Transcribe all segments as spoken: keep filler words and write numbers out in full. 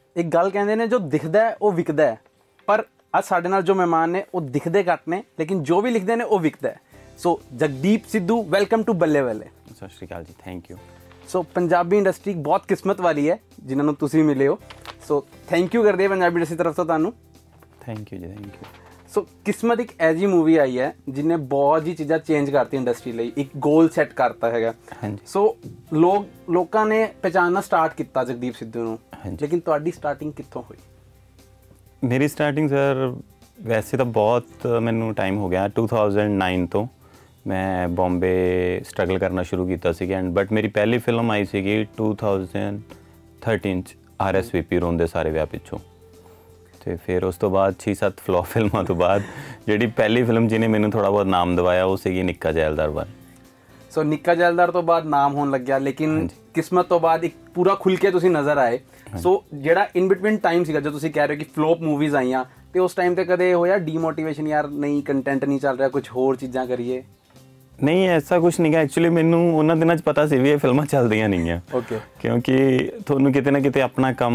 ਇੱਕ ਗੱਲ ਕਹਿੰਦੇ ਨੇ ਜੋ ਦਿਖਦਾ ਹੈ ਉਹ ਵਿਕਦਾ ਹੈ, ਪਰ ਅੱਜ ਸਾਡੇ ਨਾਲ ਜੋ ਮਹਿਮਾਨ ਨੇ ਉਹ ਦਿਖਦੇ ਘੱਟ ਨੇ ਲੇਕਿਨ ਜੋ ਵੀ ਲਿਖਦੇ ਨੇ ਉਹ ਵਿਕਦਾ ਹੈ। So Jagdeep Sidhu, welcome to Balle Balle. ਸਤਿ ਸ਼੍ਰੀ ਅਕਾਲ ਜੀ, thank you. So Punjabi industry ਬਹੁਤ ਕਿਸਮਤ ਵਾਲੀ ਹੈ ਜਿਨ੍ਹਾਂ ਨੂੰ ਤੁਸੀਂ ਮਿਲੇ ਹੋ। ਸੋ ਥੈਂਕ ਯੂ ਕਰਦੇ ਪੰਜਾਬੀ ਇੰਡਸਟਰੀ ਤਰਫ ਤੋਂ ਤੁਹਾਨੂੰ। ਥੈਂਕ ਯੂ ਜੀ, ਥੈਂਕ ਯੂ। ਸੋ ਕਿਸਮਤ ਇੱਕ ਐਜੀ ਮੂਵੀ ਆਈ ਹੈ ਜਿਹਨੇ ਬਹੁਤ ਜੀ ਚੀਜ਼ਾਂ ਚੇਂਜ ਕਰਤੀ ਇੰਡਸਟਰੀ ਲਈ, ਇੱਕ ਗੋਲ ਸੈੱਟ ਕਰਤਾ ਹੈਗਾ। ਹਾਂਜੀ। ਸੋ ਲੋਕ ਲੋਕਾਂ ਨੇ ਪਹਿਚਾਨਣਾ ਸਟਾਰਟ ਕੀਤਾ ਜਗਦੀਪ ਸਿੱਧੂ ਨੂੰ, ਲੇਕਿਨ ਤੁਹਾਡੀ ਸਟਾਰਟਿੰਗ ਕਿੱਥੋਂ ਹੋਈ? ਮੇਰੀ ਸਟਾਰਟਿੰਗ ਸਰ ਵੈਸੇ ਤਾਂ ਬਹੁਤ ਮੈਨੂੰ ਟਾਈਮ ਹੋ ਗਿਆ, ਟੂ ਥਾਊਜ਼ੈਂਡ ਨਾਈਨ ਤੋਂ ਮੈਂ ਬੰਬੇ ਸਟਰਗਲ ਕਰਨਾ ਸ਼ੁਰੂ ਕੀਤਾ ਸੀ। ਐਂਡ ਬਟ ਮੇਰੀ ਪਹਿਲੀ ਫਿਲਮ ਆਈ ਸੀਗੀ ਟੂ ਥਾਊਜ਼ੈਂਡ ਥਰਟੀਨ 'ਚ, R S V P Ronde Saare ਵਿਆਹ ਪਿੱਛੋਂ। ਅਤੇ ਫਿਰ ਉਸ ਤੋਂ ਬਾਅਦ ਛੇ ਸੱਤ ਫਲੋਪ ਫਿਲਮਾਂ ਤੋਂ ਬਾਅਦ ਜਿਹੜੀ ਪਹਿਲੀ ਫਿਲਮ ਜਿਹਨੇ ਮੈਨੂੰ ਥੋੜ੍ਹਾ ਬਹੁਤ ਨਾਮ ਦਿਵਾਇਆ ਉਹ ਸੀਗੀ ਨਿੱਕਾ ਜੈਲਦਾਰ ਵਨ। ਸੋ ਨਿੱਕਾ ਜੈਲਦਾਰ ਤੋਂ ਬਾਅਦ ਨਾਮ ਹੋਣ ਲੱਗਿਆ, ਲੇਕਿਨ ਕਿਸਮਤ ਤੋਂ ਬਾਅਦ ਇੱਕ ਪੂਰਾ ਖੁੱਲ੍ਹ ਕੇ ਤੁਸੀਂ ਨਜ਼ਰ ਆਏ। ਸੋ ਜਿਹੜਾ ਇਨ ਬਿਟਵੀਨ ਟਾਈਮ ਸੀਗਾ ਜੋ ਤੁਸੀਂ ਕਹਿ ਰਹੇ ਹੋ ਕਿ ਫਲੋਪ ਮੂਵੀਜ਼ ਆਈਆਂ, ਅਤੇ ਉਸ ਟਾਈਮ 'ਤੇ ਕਦੇ ਹੋਇਆ ਡੀਮੋਟੀਵੇਸ਼ਨ, ਯਾਰ ਨਹੀਂ ਕੰਟੈਂਟ ਨਹੀਂ ਚੱਲ ਰਿਹਾ, ਕੁਛ ਹੋਰ ਚੀਜ਼ਾਂ ਕਰੀਏ? ਨਹੀਂ, ਐਸਾ ਕੁਛ ਨਹੀਂ ਗਾ। ਐਕਚੁਅਲੀ ਮੈਨੂੰ ਉਹਨਾਂ ਦਿਨਾਂ 'ਚ ਪਤਾ ਸੀ ਵੀ ਇਹ ਫਿਲਮਾਂ ਚੱਲਦੀਆਂ ਨਹੀਂ ਆ। ਓਕੇ। ਕਿਉਂਕਿ ਤੁਹਾਨੂੰ ਕਿਤੇ ਨਾ ਕਿਤੇ ਆਪਣਾ ਕੰਮ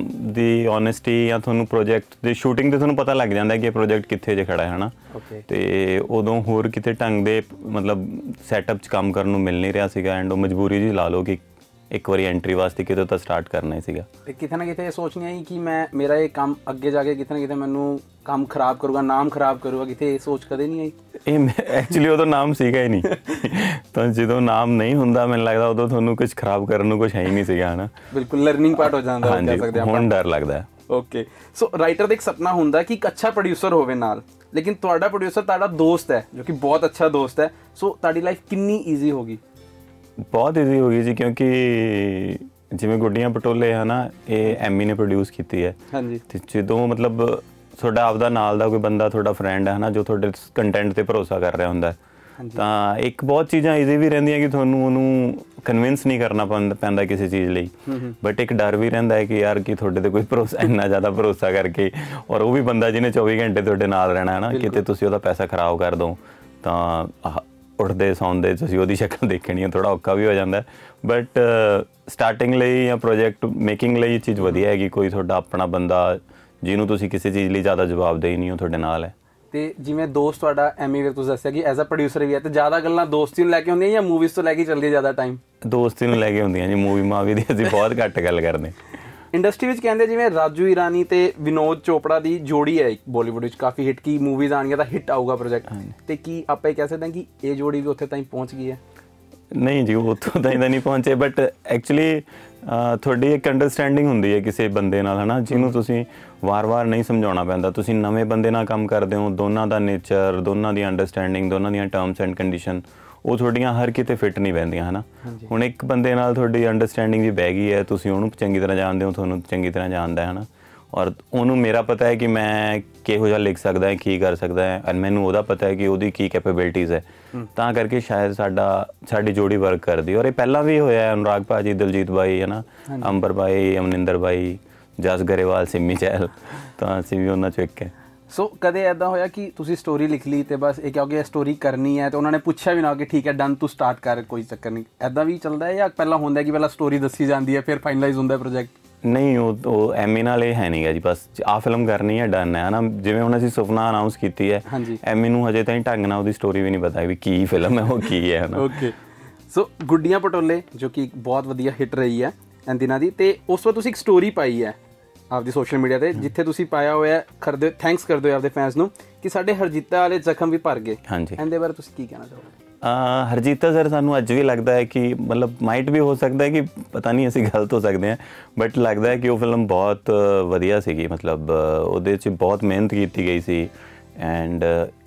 ਦੀ ਓਨੈਸਟੀ ਜਾਂ ਤੁਹਾਨੂੰ ਪ੍ਰੋਜੈਕਟ ਦੀ ਸ਼ੂਟਿੰਗ 'ਤੇ ਤੁਹਾਨੂੰ ਪਤਾ ਲੱਗ ਜਾਂਦਾ ਕਿ ਇਹ ਪ੍ਰੋਜੈਕਟ ਕਿੱਥੇ ਜੇ ਖੜਾ ਹੈ, ਹੈ ਨਾ। ਓਕੇ। ਅਤੇ ਉਦੋਂ ਹੋਰ ਕਿਤੇ ਢੰਗ ਦੇ ਮਤਲਬ ਸੈਟਅਪ 'ਚ ਕੰਮ ਕਰਨ ਨੂੰ ਮਿਲ ਨਹੀਂ ਰਿਹਾ ਸੀਗਾ। ਐਂਡ ਉਹ ਮਜਬੂਰੀ ਜੀ ਲਾ ਲਓ ਕਿ ਇੱਕ ਵਾਰੀ ਐਂਟਰੀ ਵਾਸਤੇ ਕਿਤੇ ਤਾਂ ਸਟਾਰਟ ਕਰਨਾ ਹੀ ਸੀਗਾ। ਅਤੇ ਕਿਤੇ ਨਾ ਕਿਤੇ ਇਹ ਸੋਚ ਨਹੀਂ ਆਈ ਕਿ ਮੈਂ ਮੇਰਾ ਇਹ ਕੰਮ ਅੱਗੇ ਜਾ ਕੇ ਕਿਤੇ ਨਾ ਕਿਤੇ ਮੈਨੂੰ ਕੰਮ ਖਰਾਬ ਕਰੂਗਾ, ਨਾਮ ਖਰਾਬ ਕਰੂਗਾ, ਕਿਤੇ ਇਹ ਸੋਚ ਕਦੇ ਨਹੀਂ ਆਈ? ਇਹ ਐਕਚੁਅਲੀ ਉਦੋਂ ਨਾਮ ਸੀਗਾ ਹੀ ਨਹੀਂ। ਤਾਂ ਜਦੋਂ ਨਾਮ ਨਹੀਂ ਹੁੰਦਾ ਮੈਨੂੰ ਲੱਗਦਾ ਉਦੋਂ ਤੁਹਾਨੂੰ ਕੁਝ ਖਰਾਬ ਕਰਨ ਨੂੰ ਕੁਛ ਹੈ ਹੀ ਨਹੀਂ ਸੀਗਾ, ਹੈ ਨਾ। ਬਿਲਕੁਲ ਲਰਨਿੰਗ ਪਾਰਟ ਹੋ ਜਾਂਦਾ, ਕਹਿ ਸਕਦੇ ਆਪਾਂ। ਹੁਣ ਡਰ ਲੱਗਦਾ। ਓਕੇ। ਸੋ ਰਾਈਟਰ ਦਾ ਇੱਕ ਸੁਪਨਾ ਹੁੰਦਾ ਕਿ ਇੱਕ ਅੱਛਾ ਪ੍ਰੋਡਿਊਸਰ ਹੋਵੇ ਨਾਲ, ਲੇਕਿਨ ਤੁਹਾਡਾ ਪ੍ਰੋਡਿਊਸਰ ਤੁਹਾਡਾ ਦੋਸਤ ਹੈ ਜੋ ਕਿ ਬਹੁਤ ਅੱਛਾ ਦੋਸਤ ਹੈ। ਸੋ ਤੁਹਾਡੀ ਲਾਈਫ ਕਿੰਨੀ ਈਜ਼ੀ ਹੋ ਗਈ? ਬਹੁਤ ਈਜ਼ੀ ਹੋ ਗਈ ਜੀ, ਕਿਉਂਕਿ ਜਿਵੇਂ ਗੁੱਡੀਆਂ ਪਟੋਲੇ ਹੈ ਨਾ, ਇਹ ਐਮੀ ਨੇ ਪ੍ਰੋਡਿਊਸ ਕੀਤੀ ਹੈ। ਹਾਂਜੀ। ਅਤੇ ਜਦੋਂ ਮਤਲਬ ਤੁਹਾਡਾ ਆਪਦਾ ਨਾਲ ਦਾ ਕੋਈ ਬੰਦਾ ਤੁਹਾਡਾ ਫਰੈਂਡ ਹੈ ਨਾ, ਜੋ ਤੁਹਾਡੇ ਕੰਟੈਂਟ 'ਤੇ ਭਰੋਸਾ ਕਰ ਰਿਹਾ ਹੁੰਦਾ, ਤਾਂ ਇੱਕ ਬਹੁਤ ਚੀਜ਼ਾਂ ਈਜ਼ੀ ਵੀ ਰਹਿੰਦੀਆਂ ਕਿ ਤੁਹਾਨੂੰ ਉਹਨੂੰ ਕਨਵਿੰਸ ਨਹੀਂ ਕਰਨਾ ਪੈਂਦਾ ਪੈਂਦਾ ਕਿਸੇ ਚੀਜ਼ ਲਈ। ਬਟ ਇੱਕ ਡਰ ਵੀ ਰਹਿੰਦਾ ਹੈ ਕਿ ਯਾਰ ਕਿ ਤੁਹਾਡੇ 'ਤੇ ਕੋਈ ਭਰੋਸਾ, ਇੰਨਾ ਜ਼ਿਆਦਾ ਭਰੋਸਾ ਕਰਕੇ, ਔਰ ਉਹ ਵੀ ਬੰਦਾ ਜਿਹਨੇ ਚੌਵੀ ਘੰਟੇ ਤੁਹਾਡੇ ਨਾਲ ਰਹਿਣਾ ਹੈ ਨਾ, ਕਿਤੇ ਤੁਸੀਂ ਉਹਦਾ ਪੈਸਾ ਖਰਾਬ ਕਰ ਦਿਓ ਤਾਂ ਉੱਠਦੇ ਸੌਂਦੇ ਤੁਸੀਂ ਉਹਦੀ ਸ਼ਕਲ ਦੇਖਣੀ ਹੈ, ਥੋੜ੍ਹਾ ਔਖਾ ਵੀ ਹੋ ਜਾਂਦਾ। ਬਟ ਸਟਾਰਟਿੰਗ ਲਈ ਜਾਂ ਪ੍ਰੋਜੈਕਟ ਮੇਕਿੰਗ ਲਈ ਇਹ ਚੀਜ਼ ਵਧੀਆ ਹੈਗੀ, ਕੋਈ ਤੁਹਾਡਾ ਆਪਣਾ ਬੰਦਾ ਜਿਹਨੂੰ ਤੁਸੀਂ ਕਿਸੇ ਚੀਜ਼ ਲਈ ਜ਼ਿਆਦਾ ਜਵਾਬਦੇਹੀ ਨਹੀਂ, ਉਹ ਤੁਹਾਡੇ ਨਾਲ ਹੈ। ਅਤੇ ਜਿਵੇਂ ਦੋਸਤ ਤੁਹਾਡਾ ਐਮੀ ਵੀਰ ਤੁਸੀਂ ਦੱਸਿਆ ਕਿ ਐਜ਼ ਅ ਪ੍ਰੋਡਿਊਸਰ ਵੀ ਹੈ, ਅਤੇ ਜ਼ਿਆਦਾ ਗੱਲਾਂ ਦੋਸਤੀ ਨੂੰ ਲੈ ਕੇ ਹੁੰਦੀਆਂ ਜਾਂ ਮੂਵੀਜ਼ ਤੋਂ ਲੈ ਕੇ ਚੱਲਦੀ ਜ਼ਿਆਦਾ ਟਾਈਮ? ਦੋਸਤੀ ਨੂੰ ਲੈ ਕੇ ਹੁੰਦੀਆਂ ਜੀ, ਮੂਵੀ ਮਾਵੀ ਦੀ ਅਸੀਂ ਬਹੁਤ ਘੱਟ ਗੱਲ ਕਰਦੇ। ਇੰਡਸਟਰੀ ਵਿੱਚ ਕਹਿੰਦੇ ਜਿਵੇਂ ਰਾਜੂ ਈਰਾਨੀ ਅਤੇ ਵਿਨੋਦ ਚੋਪੜਾ ਦੀ ਜੋੜੀ ਹੈ ਬੋਲੀਵੁੱਡ ਵਿੱਚ, ਕਾਫੀ ਹਿੱਟ ਕੀ ਮੂਵੀਜ਼ ਆਉਣਗੀਆਂ ਤਾਂ ਹਿੱਟ ਆਊਗਾ ਪ੍ਰੋਜੈਕਟ, ਅਤੇ ਕੀ ਆਪਾਂ ਇਹ ਕਹਿ ਸਕਦੇ ਹਾਂ ਕਿ ਇਹ ਜੋੜੀ ਵੀ ਉੱਥੇ ਤਾਈਂ ਪਹੁੰਚ ਗਈ ਹੈ? ਨਹੀਂ ਜੀ, ਉੱਥੋਂ ਤਾਈਂ ਤਾਂ ਨਹੀਂ ਪਹੁੰਚੇ, ਬਟ ਐਕਚੁਅਲੀ ਤੁਹਾਡੀ ਇੱਕ ਅੰਡਰਸਟੈਂਡਿੰਗ ਹੁੰਦੀ ਹੈ ਕਿਸੇ ਬੰਦੇ ਨਾਲ, ਹੈ ਨਾ, ਜਿਹਨੂੰ ਤੁਸੀਂ ਵਾਰ-ਵਾਰ ਨਹੀਂ ਸਮਝਾਉਣਾ ਪੈਂਦਾ। ਤੁਸੀਂ ਨਵੇਂ ਬੰਦੇ ਨਾਲ ਕੰਮ ਕਰਦੇ ਹੋ, ਦੋਨਾਂ ਦਾ ਨੇਚਰ, ਦੋਨਾਂ ਦੀ ਅੰਡਰਸਟੈਂਡਿੰਗ, ਦੋਨਾਂ ਦੀਆਂ ਟਰਮਸ ਐਂਡ ਕੰਡੀਸ਼ਨ ਉਹ ਤੁਹਾਡੀਆਂ ਹਰ ਕਿਤੇ ਫਿੱਟ ਨਹੀਂ ਬਹਿੰਦੀਆਂ, ਹੈ ਨਾ। ਹੁਣ ਇੱਕ ਬੰਦੇ ਨਾਲ ਤੁਹਾਡੀ ਅੰਡਰਸਟੈਂਡਿੰਗ ਵੀ ਬਹਿ ਗਈ ਹੈ, ਤੁਸੀਂ ਉਹਨੂੰ ਚੰਗੀ ਤਰ੍ਹਾਂ ਜਾਣਦੇ ਹੋ, ਤੁਹਾਨੂੰ ਚੰਗੀ ਤਰ੍ਹਾਂ ਜਾਣਦਾ ਹੈ ਨਾ, ਔਰ ਉਹਨੂੰ ਮੇਰਾ ਪਤਾ ਹੈ ਕਿ ਮੈਂ ਕਿਹੋ ਜਿਹਾ ਲਿਖ ਸਕਦਾ, ਕੀ ਕਰ ਸਕਦਾ ਹੈ, ਐਂਡ ਮੈਨੂੰ ਉਹਦਾ ਪਤਾ ਹੈ ਕਿ ਉਹਦੀ ਕੀ ਕੈਪੇਬਿਲਿਟੀਜ਼ ਹੈ। ਤਾਂ ਕਰਕੇ ਸ਼ਾਇਦ ਸਾਡਾ ਸਾਡੀ ਜੋੜੀ ਵਰਕ ਕਰਦੀ। ਔਰ ਇਹ ਪਹਿਲਾਂ ਵੀ ਹੋਇਆ, ਅਨੁਰਾਗ ਭਾਜੀ, ਦਿਲਜੀਤ ਬਾਈ, ਹੈ ਨਾ, ਅੰਬਰ ਬਾਈ, ਅਮਨਿੰਦਰ ਬਾਈ, ਜਸ ਗਰੇਵਾਲ, ਸਿੰਮੀ ਚਹਿਲ, ਤਾਂ ਅਸੀਂ ਵੀ ਉਹਨਾਂ 'ਚੋਂ ਇੱਕ ਹੈ। ਸੋ ਕਦੇ ਇੱਦਾਂ ਹੋਇਆ ਕਿ ਤੁਸੀਂ ਸਟੋਰੀ ਲਿਖ ਲਈ ਅਤੇ ਬਸ ਇਹ ਕਿਉਂਕਿ ਇਹ ਸਟੋਰੀ ਕਰਨੀ ਹੈ ਅਤੇ ਉਹਨਾਂ ਨੇ ਪੁੱਛਿਆ ਵੀ ਨਾ ਕਿ ਠੀਕ ਹੈ ਡਨ ਤੂੰ ਸਟਾਰਟ ਕਰ, ਕੋਈ ਚੱਕਰ ਨਹੀਂ, ਇੱਦਾਂ ਵੀ ਚੱਲਦਾ ਹੈ ਜਾਂ ਪਹਿਲਾਂ ਹੁੰਦਾ ਕਿ ਪਹਿਲਾਂ ਸਟੋਰੀ ਦੱਸੀ ਜਾਂਦੀ ਹੈ ਫਿਰ ਫਾਈਨਲਾਈਜ਼ ਹੁੰਦਾ ਪ੍ਰੋਜੈਕਟ? ਨਹੀਂ, ਉਹ ਉਹ ਐਮੀ ਨਾਲ ਇਹ ਹੈ ਨਹੀਂ ਗਾ ਜੀ, ਬਸ ਆਹ ਫਿਲਮ ਕਰਨੀ ਹੈ, ਡਨ ਹੈ ਨਾ। ਜਿਵੇਂ ਹੁਣ ਅਸੀਂ ਸੁਪਨਾ ਅਨਾਊਂਸ ਕੀਤੀ ਹੈ, ਐਮੀ ਨੂੰ ਹਜੇ ਤਾਈਂ ਢੰਗ ਨਾਲ ਉਹਦੀ ਸਟੋਰੀ ਵੀ ਨਹੀਂ ਪਤਾ ਵੀ ਕੀ ਫਿਲਮ ਹੈ, ਉਹ ਕੀ ਹੈ ਨਾ। ਓਕੇ। ਸੋ ਗੁੱਡੀਆਂ ਪਟੋਲੇ ਜੋ ਕਿ ਬਹੁਤ ਵਧੀਆ ਹਿੱਟ ਰਹੀ ਹੈ ਇਹਨਾਂ ਦਿਨਾਂ ਦੀ, ਅਤੇ ਉਸ ਤੋਂ ਤੁਸੀਂ ਇੱਕ ਸਟੋਰੀ ਪਾਈ ਹੈ ਆਪਦੀ ਸੋਸ਼ਲ ਮੀਡੀਆ 'ਤੇ, ਜਿੱਥੇ ਤੁਸੀਂ ਪਾਇਆ ਹੋਇਆ ਕਰਦੇ ਥੈਂਕਸ ਕਰਦੇ ਹੋ ਆਪਦੇ ਫੈਨਸ ਨੂੰ ਕਿ ਸਾਡੇ ਹਰਜੀਤਾ ਵਾਲੇ ਜ਼ਖਮ ਵੀ ਭਰ ਗਏ। ਹਾਂਜੀ। ਇਹਦੇ ਬਾਰੇ ਤੁਸੀਂ ਕੀ ਕਹਿਣਾ ਚਾਹੋਗੇ? ਹਰਜੀਤਾ ਸਰ ਸਾਨੂੰ ਅੱਜ ਵੀ ਲੱਗਦਾ ਹੈ ਕਿ ਮਤਲਬ ਮਾਈਟ ਵੀ ਹੋ ਸਕਦਾ ਹੈ ਕਿ ਪਤਾ ਨਹੀਂ ਅਸੀਂ ਗਲਤ ਹੋ ਸਕਦੇ ਹਾਂ, ਬਟ ਲੱਗਦਾ ਹੈ ਕਿ ਉਹ ਫਿਲਮ ਬਹੁਤ ਵਧੀਆ ਸੀਗੀ। ਮਤਲਬ ਉਹਦੇ 'ਚ ਬਹੁਤ ਮਿਹਨਤ ਕੀਤੀ ਗਈ ਸੀ ਐਂਡ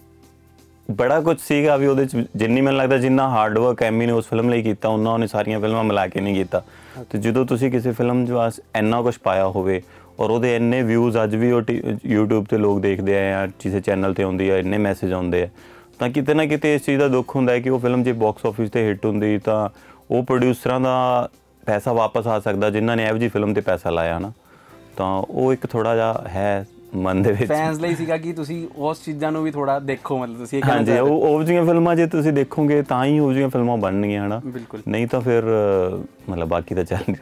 ਬੜਾ ਕੁਛ ਸੀਗਾ ਵੀ ਉਹਦੇ 'ਚ, ਜਿੰਨੀ ਮੈਨੂੰ ਲੱਗਦਾ ਜਿੰਨਾ ਹਾਰਡ ਵਰਕ ਐਮੀ ਨੇ ਉਸ ਫਿਲਮ ਲਈ ਕੀਤਾ ਉਹਨਾਂ ਉਹਨੇ ਸਾਰੀਆਂ ਫਿਲਮਾਂ ਮਿਲਾ ਕੇ ਨਹੀਂ ਕੀਤਾ। ਅਤੇ ਜਦੋਂ ਤੁਸੀਂ ਕਿਸੇ ਫਿਲਮ 'ਚ ਵਾਸ ਇੰਨਾ ਕੁਛ ਪਾਇਆ ਹੋਵੇ ਔਰ ਉਹਦੇ ਇੰਨੇ ਵਿਊਜ਼ ਅੱਜ ਵੀ ਉਹ ਟੀ ਯੂਟਿਊਬ 'ਤੇ ਲੋਕ ਦੇਖਦੇ ਆ ਜਾਂ ਕਿਸੇ ਚੈਨਲ 'ਤੇ ਆਉਂਦੀ ਆ, ਇੰਨੇ ਮੈਸੇਜ ਆਉਂਦੇ ਆ, ਤਾਂ ਕਿਤੇ ਨਾ ਕਿਤੇ ਇਸ ਚੀਜ਼ ਦਾ ਦੁੱਖ ਹੁੰਦਾ ਹੈ ਕਿ ਉਹ ਫਿਲਮ ਜੇ ਬਾਕਸ ਆਫਿਸ 'ਤੇ ਹਿੱਟ ਹੁੰਦੀ ਤਾਂ ਉਹ ਪ੍ਰੋਡਿਊਸਰਾਂ ਦਾ ਪੈਸਾ ਵਾਪਸ ਆ ਸਕਦਾ ਜਿਨ੍ਹਾਂ ਨੇ ਇਹੋ ਜਿਹੀ ਫਿਲਮ 'ਤੇ ਪੈਸਾ ਲਾਇਆ ਨਾ। ਤਾਂ ਉਹ ਇੱਕ ਥੋੜ੍ਹਾ ਜਿਹਾ ਹੈ ਮਨ ਦੇ ਵਿੱਚ ਫੈਨਸ ਲਈ ਸੀਗਾ ਕਿ ਤੁਸੀਂ ਉਸ ਚੀਜ਼ਾਂ ਨੂੰ ਵੀ ਥੋੜ੍ਹਾ ਦੇਖੋ, ਮਤਲਬ ਤੁਸੀਂ ਹਾਂਜੀ ਉਹ ਉਹ ਜਿਹੀਆਂ ਫਿਲਮਾਂ ਜੇ ਤੁਸੀਂ ਦੇਖੋਗੇ ਤਾਂ ਹੀ ਉਹ ਜਿਹੀਆਂ ਫਿਲਮਾਂ ਬਣਨਗੀਆਂ ਹੈ ਨਾ, ਬਿਲਕੁਲ, ਨਹੀਂ ਤਾਂ ਫਿਰ ਮਤਲਬ ਬਾਕੀ ਤਾਂ ਚੱਲ ਰਿਹਾ।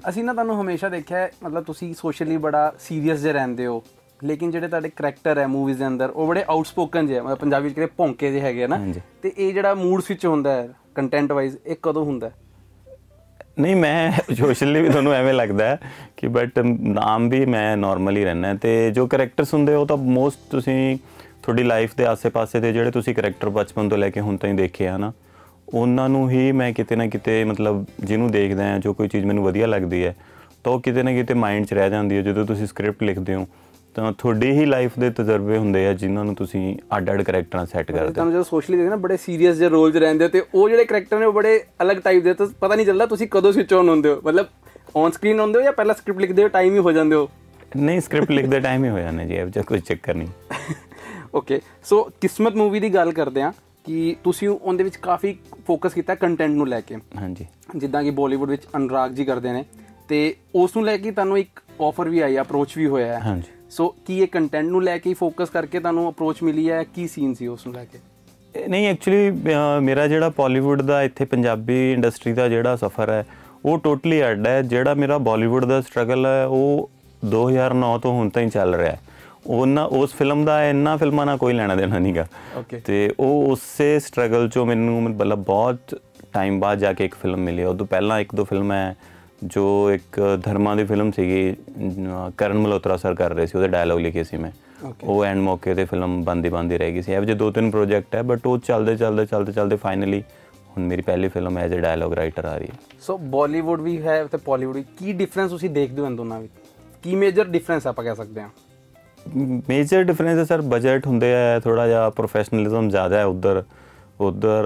ਅਸੀਂ ਨਾ ਤੁਹਾਨੂੰ ਹਮੇਸ਼ਾ ਦੇਖਿਆ ਹੈ, ਮਤਲਬ ਤੁਸੀਂ ਸੋਸ਼ਲੀ ਬੜਾ ਸੀਰੀਅਸ ਜਿਹਾ ਰਹਿੰਦੇ ਹੋ, ਲੇਕਿਨ ਜਿਹੜੇ ਤੁਹਾਡੇ ਕਰੈਕਟਰ ਹੈ ਮੂਵੀਜ਼ ਦੇ ਅੰਦਰ ਉਹ ਬੜੇ ਆਊਟਸਪੋਕਨ ਜਿਹੇ, ਮਤਲਬ ਪੰਜਾਬੀ ਵਿੱਚ ਕਹਿੰਦੇ ਭੌਂਕੇ ਜਿਹੇ ਹੈਗੇ ਆ ਨਾ, ਤੇ ਇਹ ਜਿਹੜਾ ਮੂਡ ਸਵਿਚ ਹੁੰਦਾ ਹੈ ਕੰਟੈਂਟ ਵਾਈਜ਼, ਇਹ ਕਦੋਂ ਹੁੰਦਾ? ਨਹੀਂ, ਮੈਂ ਸੋਸ਼ਲੀ ਵੀ ਤੁਹਾਨੂੰ ਐਵੇਂ ਲੱਗਦਾ ਕਿ ਬਟ ਨਾਮ ਵੀ ਮੈਂ ਨੋਰਮਲੀ ਰਹਿੰਦਾ, ਤੇ ਜੋ ਕਰੈਕਟਰਸ ਹੁੰਦੇ ਉਹ ਤਾਂ ਮੋਸਟ ਤੁਸੀਂ ਤੁਹਾਡੀ ਲਾਈਫ ਦੇ ਆਸੇ-ਪਾਸੇ ਦੇ ਜਿਹੜੇ ਤੁਸੀਂ ਕਰੈਕਟਰ ਬਚਪਨ ਤੋਂ ਲੈ ਕੇ ਹੁਣ ਤਾਈਂ ਦੇਖੇ ਆ ਨਾ, ਉਹਨਾਂ ਨੂੰ ਹੀ ਮੈਂ ਕਿਤੇ ਨਾ ਕਿਤੇ ਮਤਲਬ ਜਿਹਨੂੰ ਦੇਖਦਾ ਹਾਂ, ਜੋ ਕੋਈ ਚੀਜ਼ ਮੈਨੂੰ ਵਧੀਆ ਲੱਗਦੀ ਹੈ ਤਾਂ ਉਹ ਕਿਤੇ ਨਾ ਕਿਤੇ ਮਾਈਂਡ 'ਚ ਰਹਿ ਜਾਂਦੀ ਹੈ। ਜਦੋਂ ਤੁਸੀਂ ਸਕ੍ਰਿਪਟ ਲਿਖਦੇ ਹੋ ਤਾਂ ਤੁਹਾਡੀ ਹੀ ਲਾਈਫ ਦੇ ਤਜਰਬੇ ਹੁੰਦੇ ਆ ਜਿਨ੍ਹਾਂ ਨੂੰ ਤੁਸੀਂ ਅੱਡ-ਅੱਡ ਕਰੈਕਟਰਾਂ ਸੈੱਟ ਕਰਦੇ ਹੋ। ਤੁਹਾਨੂੰ ਜਦੋਂ ਸੋਸ਼ਲੀ ਦੇਖਦੇ ਨਾ ਬੜੇ ਸੀਰੀਅਸ ਜਿਹੇ ਰੋਲ 'ਚ ਰਹਿੰਦੇ ਹੋ, ਤੇ ਉਹ ਜਿਹੜੇ ਕਰੈਕਟਰ ਨੇ ਉਹ ਬੜੇ ਅਲੱਗ ਟਾਈਪ ਦੇ, ਤਾਂ ਪਤਾ ਨਹੀਂ ਚੱਲਦਾ ਤੁਸੀਂ ਕਦੋਂ ਸਵਿਚ ਔਨ ਹੁੰਦੇ ਹੋ, ਮਤਲਬ ਔਨ ਸਕਰੀਨ ਹੁੰਦੇ ਹੋ ਜਾਂ ਪਹਿਲਾਂ ਸਕ੍ਰਿਪਟ ਲਿਖਦੇ ਹੋ ਟਾਈਮ ਹੀ ਹੋ ਜਾਂਦੇ ਹੋ? ਨਹੀਂ, ਸਕ੍ਰਿਪਟ ਲਿਖਦੇ ਟਾਈਮ ਹੀ ਹੋ ਜਾਂਦੇ ਜੀ, ਇਹ 'ਚ ਕੋਈ ਚੱਕਰ ਨਹੀਂ। ਓਕੇ, ਸੋ ਕਿਸਮਤ ਮੂਵੀ ਦੀ ਗੱਲ ਕਰਦੇ ਹਾਂ ਕਿ ਤੁਸੀਂ ਉਹਦੇ ਵਿੱਚ ਕਾਫੀ ਫੋਕਸ ਕੀਤਾ ਕੰਟੈਂਟ ਨੂੰ ਲੈ ਕੇ। ਹਾਂਜੀ, ਜਿੱਦਾਂ ਕਿ ਬਾਲੀਵੁੱਡ ਵਿੱਚ ਅਨੁਰਾਗ ਜੀ ਕਰਦੇ ਨੇ, ਤੇ ਉਸ ਨੂੰ ਲੈ ਕੇ ਤੁਹਾਨੂੰ ਇੱਕ ਆਫਰ ਵੀ ਆਈ, ਅਪਰੋਚ ਵੀ ਹੋਇਆ ਹੈ। ਹਾਂਜੀ। ਸੋ ਕੀ ਇਹ ਕੰਟੈਂਟ ਨੂੰ ਲੈ ਕੇ ਹੀ ਫੋਕਸ ਕਰਕੇ ਤੁਹਾਨੂੰ ਅਪਰੋਚ ਮਿਲੀ ਹੈ? ਕੀ ਸੀਨ ਸੀ ਉਸ ਨੂੰ ਲੈ ਕੇ? ਨਹੀਂ, ਐਕਚੁਅਲੀ ਮੇਰਾ ਜਿਹੜਾ ਬਾਲੀਵੁੱਡ ਦਾ ਇੱਥੇ ਪੰਜਾਬੀ ਇੰਡਸਟਰੀ ਦਾ ਜਿਹੜਾ ਸਫ਼ਰ ਹੈ ਉਹ ਟੋਟਲੀ ਅੱਡ ਹੈ। ਜਿਹੜਾ ਮੇਰਾ ਬਾਲੀਵੁੱਡ ਦਾ ਸਟਰਗਲ ਹੈ ਉਹ ਦੋ ਹਜ਼ਾਰ ਨੌ ਤੋਂ ਹੁਣ ਤਾਈਂ ਚੱਲ ਰਿਹਾ। ਉਹਨਾਂ ਉਸ ਫਿਲਮ ਦਾ ਇਹਨਾਂ ਫਿਲਮਾਂ ਨਾਲ ਕੋਈ ਲੈਣਾ ਦੇਣਾ ਨਹੀਂਗਾ। ਅਤੇ ਉਹ ਉਸੇ ਸਟਰਗਲ 'ਚੋਂ ਮੈਨੂੰ ਮਤਲਬ ਬਹੁਤ ਟਾਈਮ ਬਾਅਦ ਜਾ ਕੇ ਇੱਕ ਫਿਲਮ ਮਿਲੀ। ਉਦੋਂ ਪਹਿਲਾਂ ਇੱਕ ਦੋ ਫਿਲਮ ਹੈ ਜੋ ਇੱਕ ਧਰਮਾਂ ਦੀ ਫਿਲਮ ਸੀਗੀ, ਕਰਨ ਮਲਹੋਤਰਾ ਸਰ ਕਰ ਰਹੇ ਸੀ, ਉਹਦੇ ਡਾਇਲੋਗ ਲਿਖੇ ਸੀ ਮੈਂ, ਉਹ ਐਂਡ ਮੌਕੇ 'ਤੇ ਫਿਲਮ ਬਣਦੀ ਬਣਦੀ ਰਹਿ ਗਈ ਸੀ। ਇਹੋ ਜਿਹੇ ਦੋ ਤਿੰਨ ਪ੍ਰੋਜੈਕਟ ਹੈ, ਬਟ ਉਹ ਚੱਲਦੇ ਚੱਲਦੇ ਚੱਲਦੇ ਚੱਲਦੇ ਫਾਈਨਲੀ ਹੁਣ ਮੇਰੀ ਪਹਿਲੀ film as a dialogue writer ਆ ਰਹੀ ਹੈ। ਸੋ ਬਾਲੀਵੁੱਡ ਵੀ ਹੈ ਅਤੇ ਬਾਲੀਵੁੱਡ ਵੀ, ਕੀ ਡਿਫਰੈਂਸ ਤੁਸੀਂ ਦੇਖਦੇ ਹੋ ਇਹਨਾਂ ਦੋਨਾਂ ਵਿੱਚ? ਕੀ ਮੇਜਰ ਡਿਫਰੈਂਸ ਆਪਾਂ ਕਹਿ ਸਕਦੇ ਹਾਂ? ਮੇਜਰ ਡਿਫਰੈਂਸ ਹੈ ਸਰ, ਬਜਟ ਹੁੰਦੇ ਹੈ, ਥੋੜ੍ਹਾ ਜਿਹਾ ਪ੍ਰੋਫੈਸ਼ਨਲਿਜ਼ਮ ਜ਼ਿਆਦਾ ਹੈ ਉੱਧਰ। ਉੱਧਰ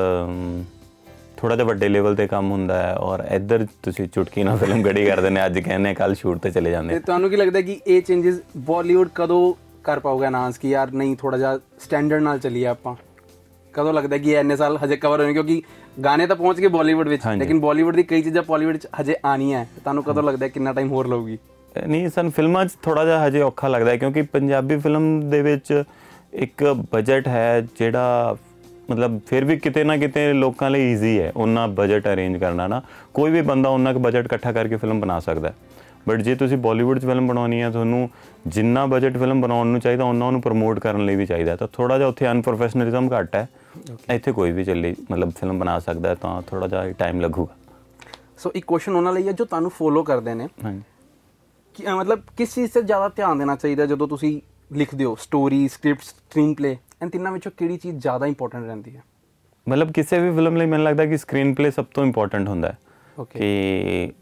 ਥੋੜ੍ਹਾ ਜਿਹਾ ਵੱਡੇ ਲੈਵਲ 'ਤੇ ਕੰਮ ਹੁੰਦਾ ਹੈ, ਔਰ ਇੱਧਰ ਤੁਸੀਂ ਚੁਟਕੀ ਨਾਲ ਫਿਲਮ ਗੜੀ ਕਰਦੇ ਨੇ, ਅੱਜ ਕਹਿੰਦੇ ਕੱਲ੍ਹ ਸ਼ੂਟ 'ਤੇ ਚਲੇ ਜਾਂਦੇ। ਤੁਹਾਨੂੰ ਕੀ ਲੱਗਦਾ ਕਿ ਇਹ ਚੇਂਜਸ ਬਾਲੀਵੁੱਡ ਕਦੋਂ ਕਰ ਪਾਊਗਾ ਅਨਾਉਂਸ ਕਿ ਯਾਰ ਨਹੀਂ ਥੋੜ੍ਹਾ ਜਿਹਾ ਸਟੈਂਡਰਡ ਨਾਲ ਚੱਲੀਏ ਆਪਾਂ? ਕਦੋਂ ਲੱਗਦਾ ਕਿ ਇਹ ਇੰਨੇ ਸਾਲ ਹਜੇ ਕਵਰ ਹੋਣੇ? ਕਿਉਂਕਿ ਗਾਣੇ ਤਾਂ ਪਹੁੰਚ ਗਏ ਬਾਲੀਵੁੱਡ ਵਿੱਚ, ਲੇਕਿਨ ਬਾਲੀਵੁੱਡ ਦੀ ਕਈ ਚੀਜ਼ਾਂ ਬਾਲੀਵੁੱਡ 'ਚ ਹਜੇ ਆਉਣੀਆਂ ਹੈ। ਤੁਹਾਨੂੰ ਕਦੋਂ ਲੱਗਦਾ ਕਿੰਨਾ ਟਾਈਮ ਹੋਰ ਲਊਗੀ? ਨਹੀਂ, ਸਾਨੂੰ ਫਿਲਮਾਂ 'ਚ ਥੋੜ੍ਹਾ ਜਿਹਾ ਹਜੇ ਔਖਾ ਲੱਗਦਾ, ਕਿਉਂਕਿ ਪੰਜਾਬੀ ਫਿਲਮ ਦੇ ਵਿੱਚ ਇੱਕ ਬਜਟ ਹੈ ਜਿਹੜਾ ਮਤਲਬ ਫਿਰ ਵੀ ਕਿਤੇ ਨਾ ਕਿਤੇ ਲੋਕਾਂ ਲਈ ਈਜ਼ੀ ਹੈ ਉਹਨਾਂ ਬਜਟ ਅਰੇਂਜ ਕਰਨਾ ਨਾ। ਕੋਈ ਵੀ ਬੰਦਾ ਉਹਨਾਂ ਕੁ ਬਜਟ ਇਕੱਠਾ ਕਰਕੇ ਫਿਲਮ ਬਣਾ ਸਕਦਾ। ਬਟ ਜੇ ਤੁਸੀਂ ਬਾਲੀਵੁੱਡ 'ਚ ਫਿਲਮ ਬਣਾਉਣੀ ਹੈ, ਤੁਹਾਨੂੰ ਜਿੰਨਾ ਬਜਟ ਫਿਲਮ ਬਣਾਉਣ ਨੂੰ ਚਾਹੀਦਾ ਉਹਨਾਂ ਉਹਨੂੰ ਪ੍ਰਮੋਟ ਕਰਨ ਲਈ ਵੀ ਚਾਹੀਦਾ, ਤਾਂ ਥੋੜ੍ਹਾ ਜਿਹਾ ਉੱਥੇ ਅਨਪ੍ਰੋਫੈਸ਼ਨਲਿਜ਼ਮ ਘੱਟ ਹੈ। ਇੱਥੇ ਕੋਈ ਵੀ ਚੱਲੀ ਮਤਲਬ ਫਿਲਮ ਬਣਾ ਸਕਦਾ, ਤਾਂ ਥੋੜ੍ਹਾ ਜਿਹਾ ਟਾਈਮ ਲੱਗੂਗਾ। ਸੋ ਇੱਕ ਕੁਐਸਚਨ ਉਹਨਾਂ ਲਈ ਹੈ ਜੋ ਤੁਹਾਨੂੰ ਫੋਲੋ ਕਰਦੇ ਨੇ, ਹਾਂਜੀ, ਕਿ ਮਤਲਬ ਕਿਸ ਚੀਜ਼ 'ਤੇ ਜ਼ਿਆਦਾ ਧਿਆਨ ਦੇਣਾ ਚਾਹੀਦਾ ਜਦੋਂ ਤੁਸੀਂ ਲਿਖਦੇ ਹੋ? ਸਟੋਰੀ, ਸਕ੍ਰਿਪਟ, ਸਕਰੀਨ ਪਲੇ, ਇਹਨਾਂ ਤਿੰਨਾਂ ਵਿੱਚੋਂ ਕਿਹੜੀ ਚੀਜ਼ ਜ਼ਿਆਦਾ ਇੰਪੋਰਟੈਂਟ ਰਹਿੰਦੀ ਹੈ? ਮਤਲਬ ਕਿਸੇ ਵੀ ਫਿਲਮ ਲਈ ਮੈਨੂੰ ਲੱਗਦਾ ਕਿ ਸਕਰੀਨ ਪਲੇ ਸਭ ਤੋਂ ਇੰਪੋਰਟੈਂਟ ਹੁੰਦਾ ਹੈ। ਓਕੇ, ਕਿ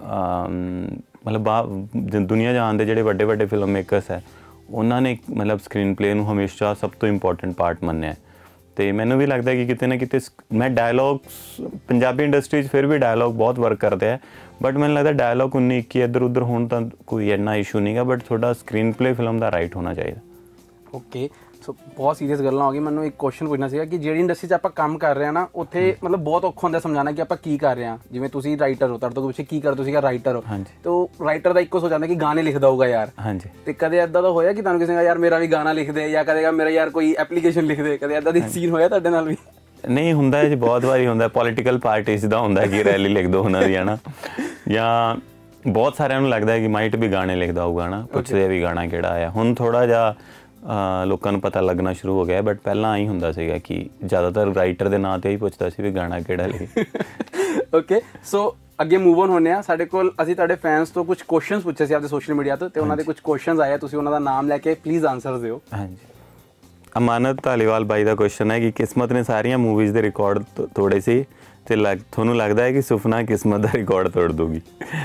ਮਤਲਬ ਬਾ ਦੁਨੀਆ ਜਹਾਨ ਦੇ ਜਿਹੜੇ ਵੱਡੇ ਵੱਡੇ ਫਿਲਮ ਮੇਕਰਸ ਹੈ ਉਹਨਾਂ ਨੇ ਮਤਲਬ ਸਕਰੀਨ ਪਲੇ ਨੂੰ ਹਮੇਸ਼ਾ ਸਭ ਤੋਂ ਇੰਪੋਰਟੈਂਟ ਪਾਰਟ ਮੰਨਿਆ। ਅਤੇ ਮੈਨੂੰ ਵੀ ਲੱਗਦਾ ਕਿ ਕਿਤੇ ਨਾ ਕਿਤੇ ਮੈਂ ਡਾਇਲੋਗਸ ਪੰਜਾਬੀ ਇੰਡਸਟਰੀ 'ਚ ਫਿਰ ਵੀ ਡਾਇਲੋਗ ਬਹੁਤ ਵਰਕ ਕਰਦੇ ਹੈ, ਬਟ ਮੈਨੂੰ ਲੱਗਦਾ ਡਾਇਲੋਗ ਉਨੀ ਇੱਕੀ ਇੱਧਰ ਉੱਧਰ ਹੋਣ ਤਾਂ ਕੋਈ ਇੰਨਾ ਇਸ਼ੂ ਨਹੀਂ ਗਾ, ਬਟ ਤੁਹਾਡਾ ਸਕਰੀਨ ਪਲੇ ਫਿਲਮ ਦਾ ਰਾਈਟ ਹੋਣਾ ਚਾਹੀਦਾ। ਓਕੇ, ਸੋ ਬਹੁਤ ਸੀਰੀਅਸ ਗੱਲਾਂ ਹੋ ਗਈ। ਮੈਨੂੰ ਇੱਕ ਕੁਐਸਚਨ ਪੁੱਛਣਾ ਸੀਗਾ ਕਿ ਜਿਹੜੀ ਇੰਡਸਟਰੀ 'ਚ ਆਪਾਂ ਕੰਮ ਕਰ ਰਹੇ ਹਾਂ ਨਾ, ਉੱਥੇ ਮਤਲਬ ਬਹੁਤ ਔਖਾ ਹੁੰਦਾ ਸਮਝਾਉਣਾ ਕਿ ਆਪਾਂ ਕੀ ਕਰ ਰਹੇ ਹਾਂ। ਜਿਵੇਂ ਤੁਸੀਂ ਰਾਈਟਰ ਹੋ, ਤੁਹਾਡੇ ਤੋਂ ਪੁੱਛੇ ਕੀ ਕਰਦੇ, ਤੁਸੀਂ ਕਿਹਾ ਰਾਈਟਰ ਹੋ, ਤਾਂ ਉਹ ਰਾਈਟਰ ਦਾ ਇੱਕੋ ਸੋਚ ਜਾਂਦਾ ਕਿ ਗਾਣੇ ਲਿਖਦਾ ਹੋਊਗਾ ਯਾਰ। ਹਾਂਜੀ, ਤੇ ਕਦੇ ਇੱਦਾਂ ਦਾ ਹੋਇਆ ਕਿ ਤੁਹਾਨੂੰ ਕਿਸੇ ਨੇ ਯਾਰ ਮੇਰਾ ਵੀ ਗਾਣਾ ਲਿਖ ਦੇ, ਜਾਂ ਕਦੇ ਮੇਰਾ ਯਾਰ ਕੋਈ ਐਪਲੀਕੇਸ਼ਨ ਲਿਖ ਦੇ? ਕਦੇ ਇੱਦਾਂ ਦੀ ਸੀਨ ਹੋਇਆ ਤੁਹਾਡੇ ਨਾਲ ਵੀ? ਨਹੀਂ, ਹੁੰਦਾ ਜੀ, ਬਹੁਤ ਵਾਰੀ ਹੁੰਦਾ। ਪੋਲੀਟੀਕਲ ਪਾਰਟੀਜ਼ ਦਾ ਹੁੰਦਾ ਕਿ ਰੈਲੀ ਲਿਖ ਦਿਓ ਉਹਨਾਂ ਦੀ, ਹੈ ਨਾ, ਜਾਂ ਬਹੁਤ ਸਾਰਿਆਂ ਨੂੰ ਲੱਗਦਾ ਹੈ ਕਿ ਮਾਈਟ ਵੀ ਗਾਣੇ ਲਿਖਦਾ ਹੋਊਗਾ ਨਾ, ਪੁੱਛਦੇ ਵੀ ਗਾਣਾ ਕਿਹੜਾ ਆਇਆ। ਹੁਣ ਥੋੜ੍ਹਾ ਜਿਹਾ ਲੋਕਾਂ ਨੂੰ ਪਤਾ ਲੱਗਣਾ ਸ਼ੁਰੂ ਹੋ ਗਿਆ, ਬਟ ਪਹਿਲਾਂ ਆਹੀ ਹੁੰਦਾ ਸੀਗਾ ਕਿ ਜ਼ਿਆਦਾਤਰ ਰਾਈਟਰ ਦੇ ਨਾਂ 'ਤੇ ਹੀ ਪੁੱਛਦਾ ਸੀ ਵੀ ਗਾਣਾ ਕਿਹੜਾ ਲਿਖੇ। ਓਕੇ, ਸੋ ਅੱਗੇ ਮੂਵ ਔਨ ਹੁੰਦੇ ਹਾਂ। ਸਾਡੇ ਕੋਲ ਅਸੀਂ ਤੁਹਾਡੇ ਫੈਨਸ ਤੋਂ ਕੁਝ ਕੁਐਸਚਨਸ ਪੁੱਛੇ ਸੀ ਆਪਦੇ ਸੋਸ਼ਲ ਮੀਡੀਆ ਤੋਂ, ਅਤੇ ਉਹਨਾਂ ਦੇ ਕੁਝ ਕੁਐਸਚਨਸ ਆਏ, ਤੁਸੀਂ ਉਹਨਾਂ ਦਾ ਨਾਮ ਲੈ ਕੇ ਪਲੀਜ਼ ਆਨਸਰ ਦਿਓ। ਹਾਂਜੀ, ਅਮਾਨਤ ਧਾਲੀਵਾਲ ਬਾਈ ਦਾ ਕੁਐਸਚਨ ਹੈ ਕਿ ਕਿਸਮਤ ਨੇ ਸਾਰੀਆਂ ਮੂਵੀਜ਼ ਦੇ ਰਿਕਾਰਡ ਤੋੜੇ ਸੀ, ਅਤੇ ਲੱਗ ਤੁਹਾਨੂੰ ਲੱਗਦਾ ਹੈ ਕਿ ਸੁਫਨਾ ਕਿਸਮਤ ਦਾ ਰਿਕਾਰਡ ਤੋੜ ਦੂਗੀ?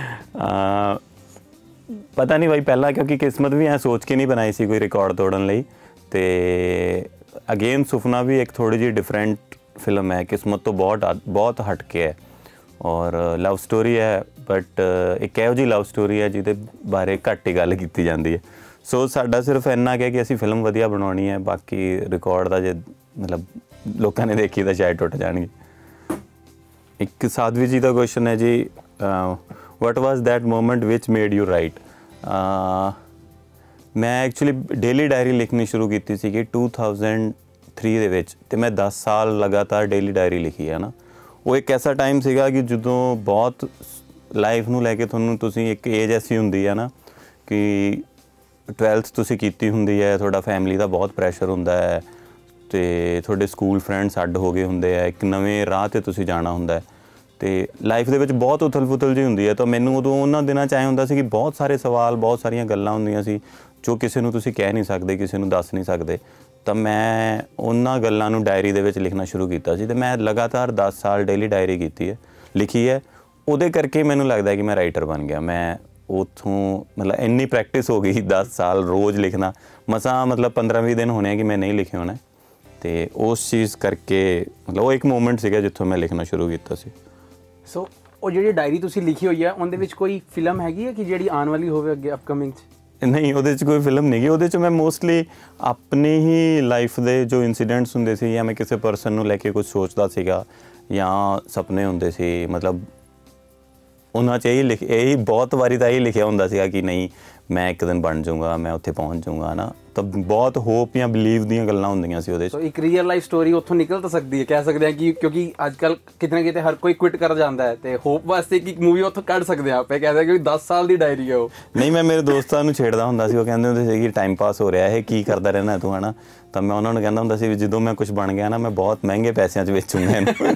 ਪਤਾ ਨਹੀਂ ਬਾਈ, ਪਹਿਲਾਂ ਕਿਉਂਕਿ ਕਿਸਮਤ ਵੀ ਐਂ ਸੋਚ ਕੇ ਨਹੀਂ ਬਣਾਈ ਸੀ ਕੋਈ ਰਿਕਾਰਡ ਤੋੜਨ ਲਈ। ਅਤੇ ਅਗੇਨ ਸੁਫਨਾ ਵੀ ਇੱਕ ਥੋੜ੍ਹੀ ਜਿਹੀ ਡਿਫਰੈਂਟ ਫਿਲਮ ਹੈ, ਕਿਸਮਤ ਤੋਂ ਬਹੁਤ ਬਹੁਤ ਹਟ ਕੇ ਹੈ, ਔਰ ਲਵ ਸਟੋਰੀ ਹੈ, ਬਟ ਇੱਕ ਇਹੋ ਜਿਹੀ ਲਵ ਸਟੋਰੀ ਹੈ ਜਿਹਦੇ ਬਾਰੇ ਘੱਟ ਹੀ ਗੱਲ ਕੀਤੀ ਜਾਂਦੀ ਹੈ। ਸੋ ਸਾਡਾ ਸਿਰਫ ਇੰਨਾ ਕਿ ਅਸੀਂ ਫਿਲਮ ਵਧੀਆ ਬਣਾਉਣੀ ਹੈ, ਬਾਕੀ ਰਿਕਾਰਡ ਦਾ ਜੇ ਮਤਲਬ ਲੋਕਾਂ ਨੇ ਦੇਖੀ ਤਾਂ ਸ਼ਾਇਦ ਟੁੱਟ ਜਾਣਗੇ। ਇੱਕ ਸਾਧਵੀ ਜੀ ਦਾ ਕੁਐਸਚਨ ਹੈ ਜੀ, ਵਟ ਵਾਜ਼ ਦੈਟ ਮੋਮੈਂਟ ਵਿਚ ਮੇਡ ਯੂ ਰਾਈਟ? ਮੈਂ ਐਕਚੁਅਲੀ ਡੇਲੀ ਡਾਇਰੀ ਲਿਖਣੀ ਸ਼ੁਰੂ ਕੀਤੀ ਸੀਗੀ ਟੂ ਥਾਊਜ਼ੈਂਡ ਥਰੀ ਦੇ ਵਿੱਚ, ਅਤੇ ਮੈਂ ਦਸ ਸਾਲ ਲਗਾਤਾਰ ਡੇਲੀ ਡਾਇਰੀ ਲਿਖੀ ਹੈ ਨਾ। ਉਹ ਇੱਕ ਐਸਾ ਟਾਈਮ ਸੀਗਾ ਕਿ ਜਦੋਂ ਬਹੁਤ ਲਾਈਫ ਨੂੰ ਲੈ ਕੇ ਤੁਹਾਨੂੰ ਤੁਸੀਂ ਇੱਕ ਏਜ ਐਸੀ ਹੁੰਦੀ ਹੈ ਨਾ ਕਿ ਟਵੈਲਥ ਤੁਸੀਂ ਕੀਤੀ ਹੁੰਦੀ ਹੈ, ਤੁਹਾਡਾ ਫੈਮਿਲੀ ਦਾ ਬਹੁਤ ਪ੍ਰੈਸ਼ਰ ਹੁੰਦਾ ਹੈ ਅਤੇ ਤੁਹਾਡੇ ਸਕੂਲ ਫਰੈਂਡਸ ਅੱਡ ਹੋ ਗਏ ਹੁੰਦੇ ਆ, ਇੱਕ ਨਵੇਂ ਰਾਹ 'ਤੇ ਤੁਸੀਂ ਜਾਣਾ ਹੁੰਦਾ ਹੈ ਅਤੇ ਲਾਈਫ ਦੇ ਵਿੱਚ ਬਹੁਤ ਉਥਲ ਪੁਥਲ ਜਿਹੀ ਹੁੰਦੀ ਹੈ। ਤਾਂ ਮੈਨੂੰ ਉਦੋਂ ਉਹਨਾਂ ਦਿਨਾਂ 'ਚ ਐਂ ਹੁੰਦਾ ਸੀ ਕਿ ਬਹੁਤ ਸਾਰੇ ਸਵਾਲ, ਬਹੁਤ ਸਾਰੀਆਂ ਗੱਲਾਂ ਹੁੰਦੀਆਂ ਸੀ ਜੋ ਕਿਸੇ ਨੂੰ ਤੁਸੀਂ ਕਹਿ ਨਹੀਂ ਸਕਦੇ, ਕਿਸੇ ਨੂੰ ਦੱਸ ਨਹੀਂ ਸਕਦੇ। ਤਾਂ ਮੈਂ ਉਹਨਾਂ ਗੱਲਾਂ ਨੂੰ ਡਾਇਰੀ ਦੇ ਵਿੱਚ ਲਿਖਣਾ ਸ਼ੁਰੂ ਕੀਤਾ ਸੀ ਅਤੇ ਮੈਂ ਲਗਾਤਾਰ ਦਸ ਸਾਲ ਡੇਲੀ ਡਾਇਰੀ ਕੀਤੀ ਹੈ, ਲਿਖੀ ਹੈ। ਉਹਦੇ ਕਰਕੇ ਮੈਨੂੰ ਲੱਗਦਾ ਕਿ ਮੈਂ ਰਾਈਟਰ ਬਣ ਗਿਆ। ਮੈਂ ਉੱਥੋਂ ਮਤਲਬ ਇੰਨੀ ਪ੍ਰੈਕਟਿਸ ਹੋ ਗਈ ਦਸ ਸਾਲ ਰੋਜ਼ ਲਿਖਣਾ, ਮਸਾਂ ਮਤਲਬ ਪੰਦਰਾਂ ਵੀਹ ਦਿਨ ਹੋਣੇ ਕਿ ਮੈਂ ਨਹੀਂ ਲਿਖੇ ਹੋਣਾ। ਅਤੇ ਉਸ ਚੀਜ਼ ਕਰਕੇ ਮਤਲਬ ਉਹ ਇੱਕ ਮੂਮੈਂਟ ਸੀਗਾ ਜਿੱਥੋਂ ਮੈਂ ਲਿਖਣਾ ਸ਼ੁਰੂ ਕੀਤਾ ਸੀ। ਸੋ ਉਹ ਜਿਹੜੀ ਡਾਇਰੀ ਤੁਸੀਂ ਲਿਖੀ ਹੋਈ ਹੈ ਉਹਦੇ ਵਿੱਚ ਕੋਈ ਫਿਲਮ ਹੈਗੀ ਹੈ ਕਿ ਜਿਹੜੀ ਆਉਣ ਵਾਲੀ ਹੋਵੇ ਅੱਗੇ ਅਪਕਮਿੰਗ 'ਚ? ਨਹੀਂ, ਉਹਦੇ 'ਚ ਕੋਈ ਫਿਲਮ ਨਹੀਂ ਗੀ। ਉਹਦੇ 'ਚ ਮੈਂ ਮੋਸਟਲੀ ਆਪਣੀ ਹੀ ਲਾਈਫ ਦੇ ਜੋ ਇੰਸੀਡੈਂਟਸ ਹੁੰਦੇ ਸੀ ਜਾਂ ਮੈਂ ਕਿਸੇ ਪਰਸਨ ਨੂੰ ਲੈ ਕੇ ਕੁਝ ਸੋਚਦਾ ਸੀਗਾ ਜਾਂ ਸੁਪਨੇ ਹੁੰਦੇ ਸੀ, ਮਤਲਬ ਉਹਨਾਂ 'ਚ ਇਹੀ ਲਿਖ ਇਹੀ ਬਹੁਤ ਵਾਰੀ ਤਾਂ ਇਹੀ ਲਿਖਿਆ ਹੁੰਦਾ ਸੀਗਾ ਕਿ ਨਹੀਂ ਮੈਂ ਇੱਕ ਦਿਨ ਬਣ ਜਾਊਂਗਾ, ਮੈਂ ਉੱਥੇ ਪਹੁੰਚ ਜਾਊਂਗਾ ਨਾ। ਤਾਂ ਬਹੁਤ ਹੋਪ ਜਾਂ ਬਿਲੀਵ ਦੀਆਂ ਗੱਲਾਂ ਹੁੰਦੀਆਂ ਸੀ ਉਹਦੇ 'ਚ। ਸੋ ਇੱਕ ਰੀਅਲ ਲਾਈਫ ਸਟੋਰੀ ਉੱਥੋਂ ਨਿਕਲ ਤਾਂ ਸਕਦੀ ਹੈ, ਕਹਿ ਸਕਦੇ ਹਾਂ ਕਿ ਕਿਉਂਕਿ ਅੱਜ ਕੱਲ੍ਹ ਕਿਤੇ ਨਾ ਕਿਤੇ ਹਰ ਕੋਈ ਕੁਇਟ ਕਰ ਜਾਂਦਾ ਹੈ ਅਤੇ ਹੋਪ ਵਾਸਤੇ ਇੱਕ ਮੂਵੀ ਉੱਥੋਂ ਕੱਢ ਸਕਦੇ ਹਾਂ ਆਪਾਂ, ਕਹਿ ਸਕਦੇ ਕਿ ਦਸ ਸਾਲ ਦੀ ਡਾਇਰੀ ਹੈ ਉਹ। ਨਹੀਂ, ਮੈਂ ਮੇਰੇ ਦੋਸਤਾਂ ਨੂੰ ਛੇੜਦਾ ਹੁੰਦਾ ਸੀ, ਉਹ ਕਹਿੰਦੇ ਹੁੰਦੇ ਸੀ ਕਿ ਟਾਈਮ ਪਾਸ ਹੋ ਰਿਹਾ, ਇਹ ਕੀ ਕਰਦਾ ਰਹਿਣਾ ਤੂੰ, ਹੈ ਨਾ। ਤਾਂ ਮੈਂ ਉਹਨਾਂ ਨੂੰ ਕਹਿੰਦਾ ਹੁੰਦਾ ਸੀ ਵੀ ਜਦੋਂ ਮੈਂ ਕੁਝ ਬਣ ਗਿਆ ਨਾ ਮੈਂ ਬਹੁਤ ਮਹਿੰਗੇ ਪੈਸਿਆਂ 'ਚ ਵੇਚੂੰਗਾ ਇਹਨੂੰ।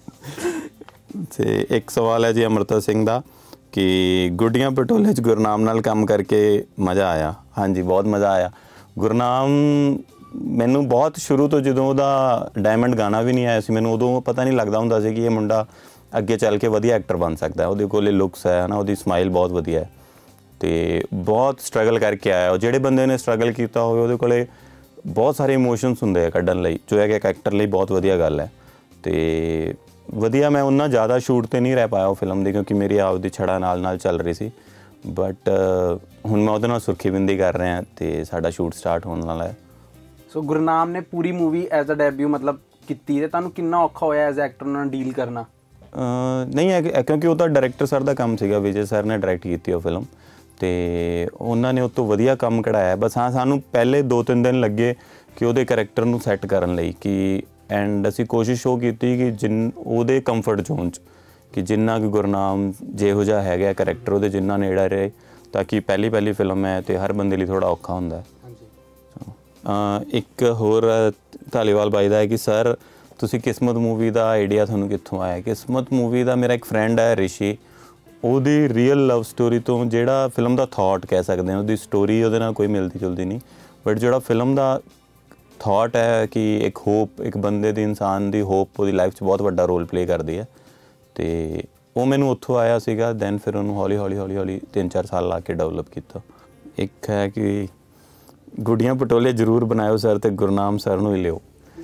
ਅਤੇ ਇੱਕ ਸਵਾਲ ਹੈ ਜੀ ਅੰਮ੍ਰਿਤਾ ਸਿੰਘ ਦਾ ਕਿ ਗੁੱਡੀਆਂ ਪਟੋਲੇ 'ਚ ਗੁਰਨਾਮ ਨਾਲ ਕੰਮ ਕਰਕੇ ਮਜ਼ਾ ਆਇਆ? ਹਾਂਜੀ, ਬਹੁਤ ਮਜ਼ਾ ਆਇਆ। ਗੁਰਨਾਮ ਮੈਨੂੰ ਬਹੁਤ ਸ਼ੁਰੂ ਤੋਂ, ਜਦੋਂ ਉਹਦਾ ਡਾਇਮੰਡ ਗਾਣਾ ਵੀ ਨਹੀਂ ਆਇਆ ਸੀ, ਮੈਨੂੰ ਉਦੋਂ ਪਤਾ ਨਹੀਂ ਲੱਗਦਾ ਹੁੰਦਾ ਸੀ ਕਿ ਇਹ ਮੁੰਡਾ ਅੱਗੇ ਚੱਲ ਕੇ ਵਧੀਆ ਐਕਟਰ ਬਣ ਸਕਦਾ। ਉਹਦੇ ਕੋਲ ਲੁੱਕਸ ਹੈ ਨਾ, ਉਹਦੀ ਸਮਾਈਲ ਬਹੁਤ ਵਧੀਆ ਹੈ ਅਤੇ ਬਹੁਤ ਸਟਰਗਲ ਕਰਕੇ ਆਇਆ। ਉਹ ਜਿਹੜੇ ਬੰਦੇ ਨੇ ਸਟਰਗਲ ਕੀਤਾ ਹੋਵੇ ਉਹਦੇ ਕੋਲ ਬਹੁਤ ਸਾਰੇ ਇਮੋਸ਼ਨਸ ਹੁੰਦੇ ਆ ਕੱਢਣ ਲਈ, ਜੋ ਹੈ ਕਿ ਇੱਕ ਐਕਟਰ ਲਈ ਬਹੁਤ ਵਧੀਆ ਗੱਲ ਹੈ। ਅਤੇ ਵਧੀਆ, ਮੈਂ ਉਹਨਾਂ ਜ਼ਿਆਦਾ ਸ਼ੂਟ 'ਤੇ ਨਹੀਂ ਰਹਿ ਪਾਇਆ ਉਹ ਫਿਲਮ ਦੀ ਕਿਉਂਕਿ ਮੇਰੀ ਆਪਦੀ ਛੜਾ ਨਾਲ ਨਾਲ ਚੱਲ ਰਹੀ ਸੀ। ਬਟ ਹੁਣ ਮੈਂ ਉਹਦੇ ਨਾਲ ਸੁਰਖੀ ਬਿੰਦੀ ਕਰ ਰਿਹਾ ਅਤੇ ਸਾਡਾ ਸ਼ੂਟ ਸਟਾਰਟ ਹੋਣ ਵਾਲਾ ਹੈ। ਸੋ ਗੁਰਨਾਮ ਨੇ ਪੂਰੀ ਮੂਵੀ ਐਜ਼ ਅ ਡੈਬਿਊ ਮਤਲਬ ਕੀਤੀ ਅਤੇ ਤੁਹਾਨੂੰ ਕਿੰਨਾ ਔਖਾ ਹੋਇਆ ਐਜ਼ ਐਕਟਰ ਨਾਲ ਡੀਲ ਕਰਨਾ? ਨਹੀਂ ਹੈ ਕਿਉਂਕਿ ਉਹ ਤਾਂ ਡਾਇਰੈਕਟਰ ਸਰ ਦਾ ਕੰਮ ਸੀਗਾ, ਵਿਜੇ ਸਰ ਨੇ ਡਾਇਰੈਕਟ ਕੀਤੀ ਉਹ ਫਿਲਮ ਅਤੇ ਉਹਨਾਂ ਨੇ ਉਹ ਤੋਂ ਵਧੀਆ ਕੰਮ ਕਢਾਇਆ। ਬਸ ਹਾਂ, ਸਾਨੂੰ ਪਹਿਲੇ ਦੋ ਤਿੰਨ ਦਿਨ ਲੱਗੇ ਕਿ ਉਹਦੇ ਕਰੈਕਟਰ ਨੂੰ ਸੈੱਟ ਕਰਨ ਲਈ ਕਿ ਐਂਡ ਅਸੀਂ ਕੋਸ਼ਿਸ਼ ਉਹ ਕੀਤੀ ਕਿ ਜਿੰਨ ਉਹਦੇ ਕੰਫਰਟ ਜ਼ੋਨ 'ਚ ਕਿ ਜਿੰਨਾ ਕਿ ਗੁਰਨਾਮ ਜਿਹੋ ਜਿਹਾ ਹੈਗਾ ਕਰੈਕਟਰ ਉਹਦੇ ਜਿੰਨਾ ਨੇੜੇ ਰਹੇ, ਤਾਂ ਕਿ ਪਹਿਲੀ ਪਹਿਲੀ ਫਿਲਮ ਹੈ ਅਤੇ ਹਰ ਬੰਦੇ ਲਈ ਥੋੜ੍ਹਾ ਔਖਾ ਹੁੰਦਾ ਹੈ। ਇੱਕ ਹੋਰ ਧਾਲੀਵਾਲ ਬਾਈ ਦਾ ਹੈ ਕਿ ਸਰ ਤੁਸੀਂ ਕਿਸਮਤ ਮੂਵੀ ਦਾ ਆਈਡੀਆ ਤੁਹਾਨੂੰ ਕਿੱਥੋਂ ਆਇਆ? ਕਿਸਮਤ ਮੂਵੀ ਦਾ ਮੇਰਾ ਇੱਕ ਫਰੈਂਡ ਹੈ ਰਿਸ਼ੀ, ਉਹਦੀ ਰੀਅਲ ਲਵ ਸਟੋਰੀ ਤੋਂ ਜਿਹੜਾ ਫਿਲਮ ਦਾ ਥਾਟ ਕਹਿ ਸਕਦੇ ਹਾਂ, ਉਹਦੀ ਸਟੋਰੀ ਉਹਦੇ ਨਾਲ ਕੋਈ ਮਿਲਦੀ ਜੁਲਦੀ ਨਹੀਂ, ਬਟ ਜਿਹੜਾ ਫਿਲਮ ਦਾ ਥਾਟ ਹੈ ਕਿ ਇੱਕ ਹੋਪ, ਇੱਕ ਬੰਦੇ ਦੀ, ਇਨਸਾਨ ਦੀ ਹੋਪ ਉਹਦੀ ਲਾਈਫ 'ਚ ਬਹੁਤ ਵੱਡਾ ਰੋਲ ਪਲੇ ਕਰਦੀ ਹੈ ਅਤੇ ਉਹ ਮੈਨੂੰ ਉੱਥੋਂ ਆਇਆ ਸੀਗਾ। ਦੈਨ ਫਿਰ ਉਹਨੂੰ ਹੌਲੀ ਹੌਲੀ ਹੌਲੀ ਹੌਲੀ ਤਿੰਨ ਚਾਰ ਸਾਲ ਲਾ ਕੇ ਡਿਵੈਲਪ ਕੀਤਾ। ਇੱਕ ਹੈ ਕਿ ਗੁੱਡੀਆਂ ਪਟੋਲੇ ਜ਼ਰੂਰ ਬਣਾਇਓ ਸਰ ਅਤੇ ਗੁਰਨਾਮ ਸਰ ਨੂੰ ਹੀ ਲਿਓ।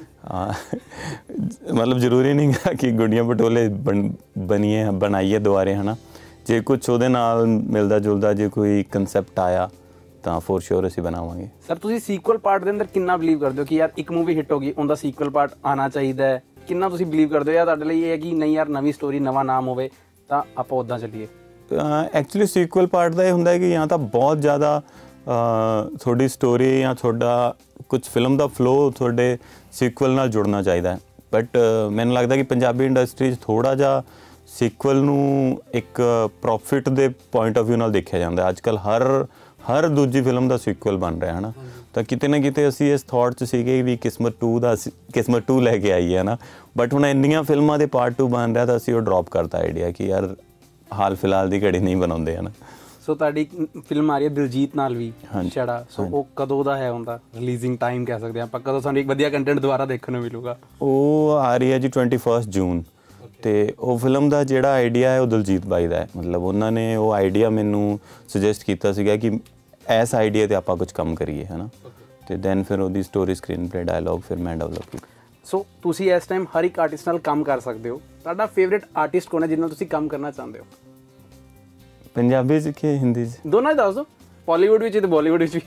ਮਤਲਬ ਜ਼ਰੂਰੀ ਨਹੀਂ ਗਾ ਕਿ ਗੁੱਡੀਆਂ ਪਟੋਲੇ ਬਣ ਬਣੀਏ ਬਣਾਈਏ ਦੁਬਾਰੇ, ਹੈ ਨਾ। ਜੇ ਕੁਛ ਉਹਦੇ ਨਾਲ ਮਿਲਦਾ ਜੁਲਦਾ ਜੇ ਕੋਈ ਕੰਸੈਪਟ ਆਇਆ ਤਾਂ ਫੋਰ ਸ਼ੋਰ ਅਸੀਂ ਬਣਾਵਾਂਗੇ। ਸਰ ਤੁਸੀਂ ਸੀਕੁਅਲ ਪਾਰਟ ਦੇ ਅੰਦਰ ਕਿੰਨਾ ਬਿਲੀਵ ਕਰਦੇ ਹੋ ਕਿ ਯਾਰ ਇੱਕ ਮੂਵੀ ਹਿੱਟ ਹੋ ਗਈ ਉਹਦਾ ਸੀਕੁਅਲ ਪਾਰਟ ਆਉਣਾ ਚਾਹੀਦਾ ਹੈ? ਕਿੰਨਾ ਤੁਸੀਂ ਬਿਲੀਵ ਕਰਦੇ ਹੋ ਜਾਂ ਤੁਹਾਡੇ ਲਈ ਇਹ ਹੈ ਕਿ ਨਹੀਂ ਯਾਰ ਨਵੀਂ ਸਟੋਰੀ ਨਵਾਂ ਨਾਮ ਹੋਵੇ ਤਾਂ ਆਪਾਂ ਉੱਦਾਂ ਚੱਲੀਏ? ਐਕਚੁਅਲੀ ਸੀਕੁਅਲ ਪਾਰਟ ਦਾ ਇਹ ਹੁੰਦਾ ਕਿ ਜਾਂ ਤਾਂ ਬਹੁਤ ਜ਼ਿਆਦਾ ਤੁਹਾਡੀ ਸਟੋਰੀ ਜਾਂ ਤੁਹਾਡਾ ਕੁਛ ਫਿਲਮ ਦਾ ਫਲੋ ਤੁਹਾਡੇ ਸੀਕੁਅਲ ਨਾਲ ਜੁੜਨਾ ਚਾਹੀਦਾ ਹੈ। ਬਟ ਮੈਨੂੰ ਲੱਗਦਾ ਕਿ ਪੰਜਾਬੀ ਇੰਡਸਟਰੀ 'ਚ ਥੋੜ੍ਹਾ ਜਿਹਾ ਸੀਕੁਅਲ ਨੂੰ ਇੱਕ ਪ੍ਰੋਫਿਟ ਦੇ ਪੁਆਇੰਟ ਆਫ ਵਿਊ ਨਾਲ ਦੇਖਿਆ ਜਾਂਦਾ। ਅੱਜ ਕੱਲ੍ਹ ਹਰ ਹਰ ਦੂਜੀ ਫਿਲਮ ਦਾ ਸੀਕੁਅਲ ਬਣ ਰਿਹਾ ਹੈ ਨਾ। ਤਾਂ ਕਿਤੇ ਨਾ ਕਿਤੇ ਅਸੀਂ ਇਸ ਥੋਟ 'ਚ ਸੀਗੇ ਵੀ ਕਿਸਮਤ ਟੂ ਦਾ ਕਿਸਮਤ ਟੂ ਲੈ ਕੇ ਆਈਏ ਹੈ ਨਾ, ਬਟ ਹੁਣ ਇੰਨੀਆਂ ਫਿਲਮਾਂ ਦੇ ਪਾਰਟ ਟੂ ਬਣ ਰਿਹਾ ਤਾਂ ਅਸੀਂ ਉਹ ਡਰੋਪ ਕਰਤਾ ਆਈਡੀਆ ਕਿ ਯਾਰ ਹਾਲ ਫਿਲਹਾਲ ਦੀ ਘੜੀ ਨਹੀਂ ਬਣਾਉਂਦੇ ਹੈ ਨਾ। ਸੋ ਤੁਹਾਡੀ ਫਿਲਮ ਆ ਰਹੀ ਹੈ ਦਿਲਜੀਤ ਨਾਲ ਵੀ ਛੜਾ, ਸੋ ਉਹ ਕਦੋਂ ਦਾ ਹੈ ਉਹਦਾ ਰਿਲੀਜ਼ਿੰਗ ਟਾਈਮ ਕਹਿ ਸਕਦੇ ਹਾਂ ਆਪਾਂ, ਕਦੋਂ ਸਾਨੂੰ ਇੱਕ ਵਧੀਆ ਕੰਟੈਂਟ ਦੁਬਾਰਾ ਦੇਖਣ ਨੂੰ ਮਿਲੂਗਾ? ਉਹ ਆ ਰਹੀ ਹੈ ਜੀ ਟਵੈਂਟੀ ਫਸਟ ਜੂਨ ਅਤੇ ਉਹ ਫਿਲਮ ਦਾ ਜਿਹੜਾ ਆਈਡੀਆ ਹੈ ਉਹ ਦਿਲਜੀਤ ਬਾਈ ਦਾ ਹੈ। ਮਤਲਬ ਉਹਨਾਂ ਨੇ ਉਹ ਆਈਡੀਆ ਮੈਨੂੰ ਸੁਜੈਸਟ ਕੀਤਾ ਸੀਗਾ ਕਿ ਇਸ ਆਈਡੀਆ 'ਤੇ ਆਪਾਂ ਕੁਝ ਕੰਮ ਕਰੀਏ, ਹੈ ਨਾ। ਅਤੇ ਦੈਨ ਫਿਰ ਉਹਦੀ ਸਟੋਰੀ, ਸਕਰੀਨ ਪਲੇ, ਡਾਇਲੋਗ ਫਿਰ ਮੈਂ ਡਿਵੈਲਪ ਕੀਤਾ। ਸੋ ਤੁਸੀਂ ਇਸ ਟਾਈਮ ਹਰ ਇੱਕ ਆਰਟਿਸਟ ਨਾਲ ਕੰਮ ਕਰ ਸਕਦੇ ਹੋ, ਤੁਹਾਡਾ ਫੇਵਰੇਟ ਆਰਟਿਸਟ ਕੌਣ ਹੈ ਜਿਹਦੇ ਨਾਲ ਤੁਸੀਂ ਕੰਮ ਕਰਨਾ ਚਾਹੁੰਦੇ ਹੋ? ਪੰਜਾਬੀ 'ਚ ਕਿ ਹਿੰਦੀ 'ਚ? ਦੋਨਾਂ 'ਚ ਦੱਸ ਦਿਓ, ਬਾਲੀਵੁੱਡ ਵਿੱਚ ਅਤੇ ਬਾਲੀਵੁੱਡ ਵਿੱਚ ਵੀ।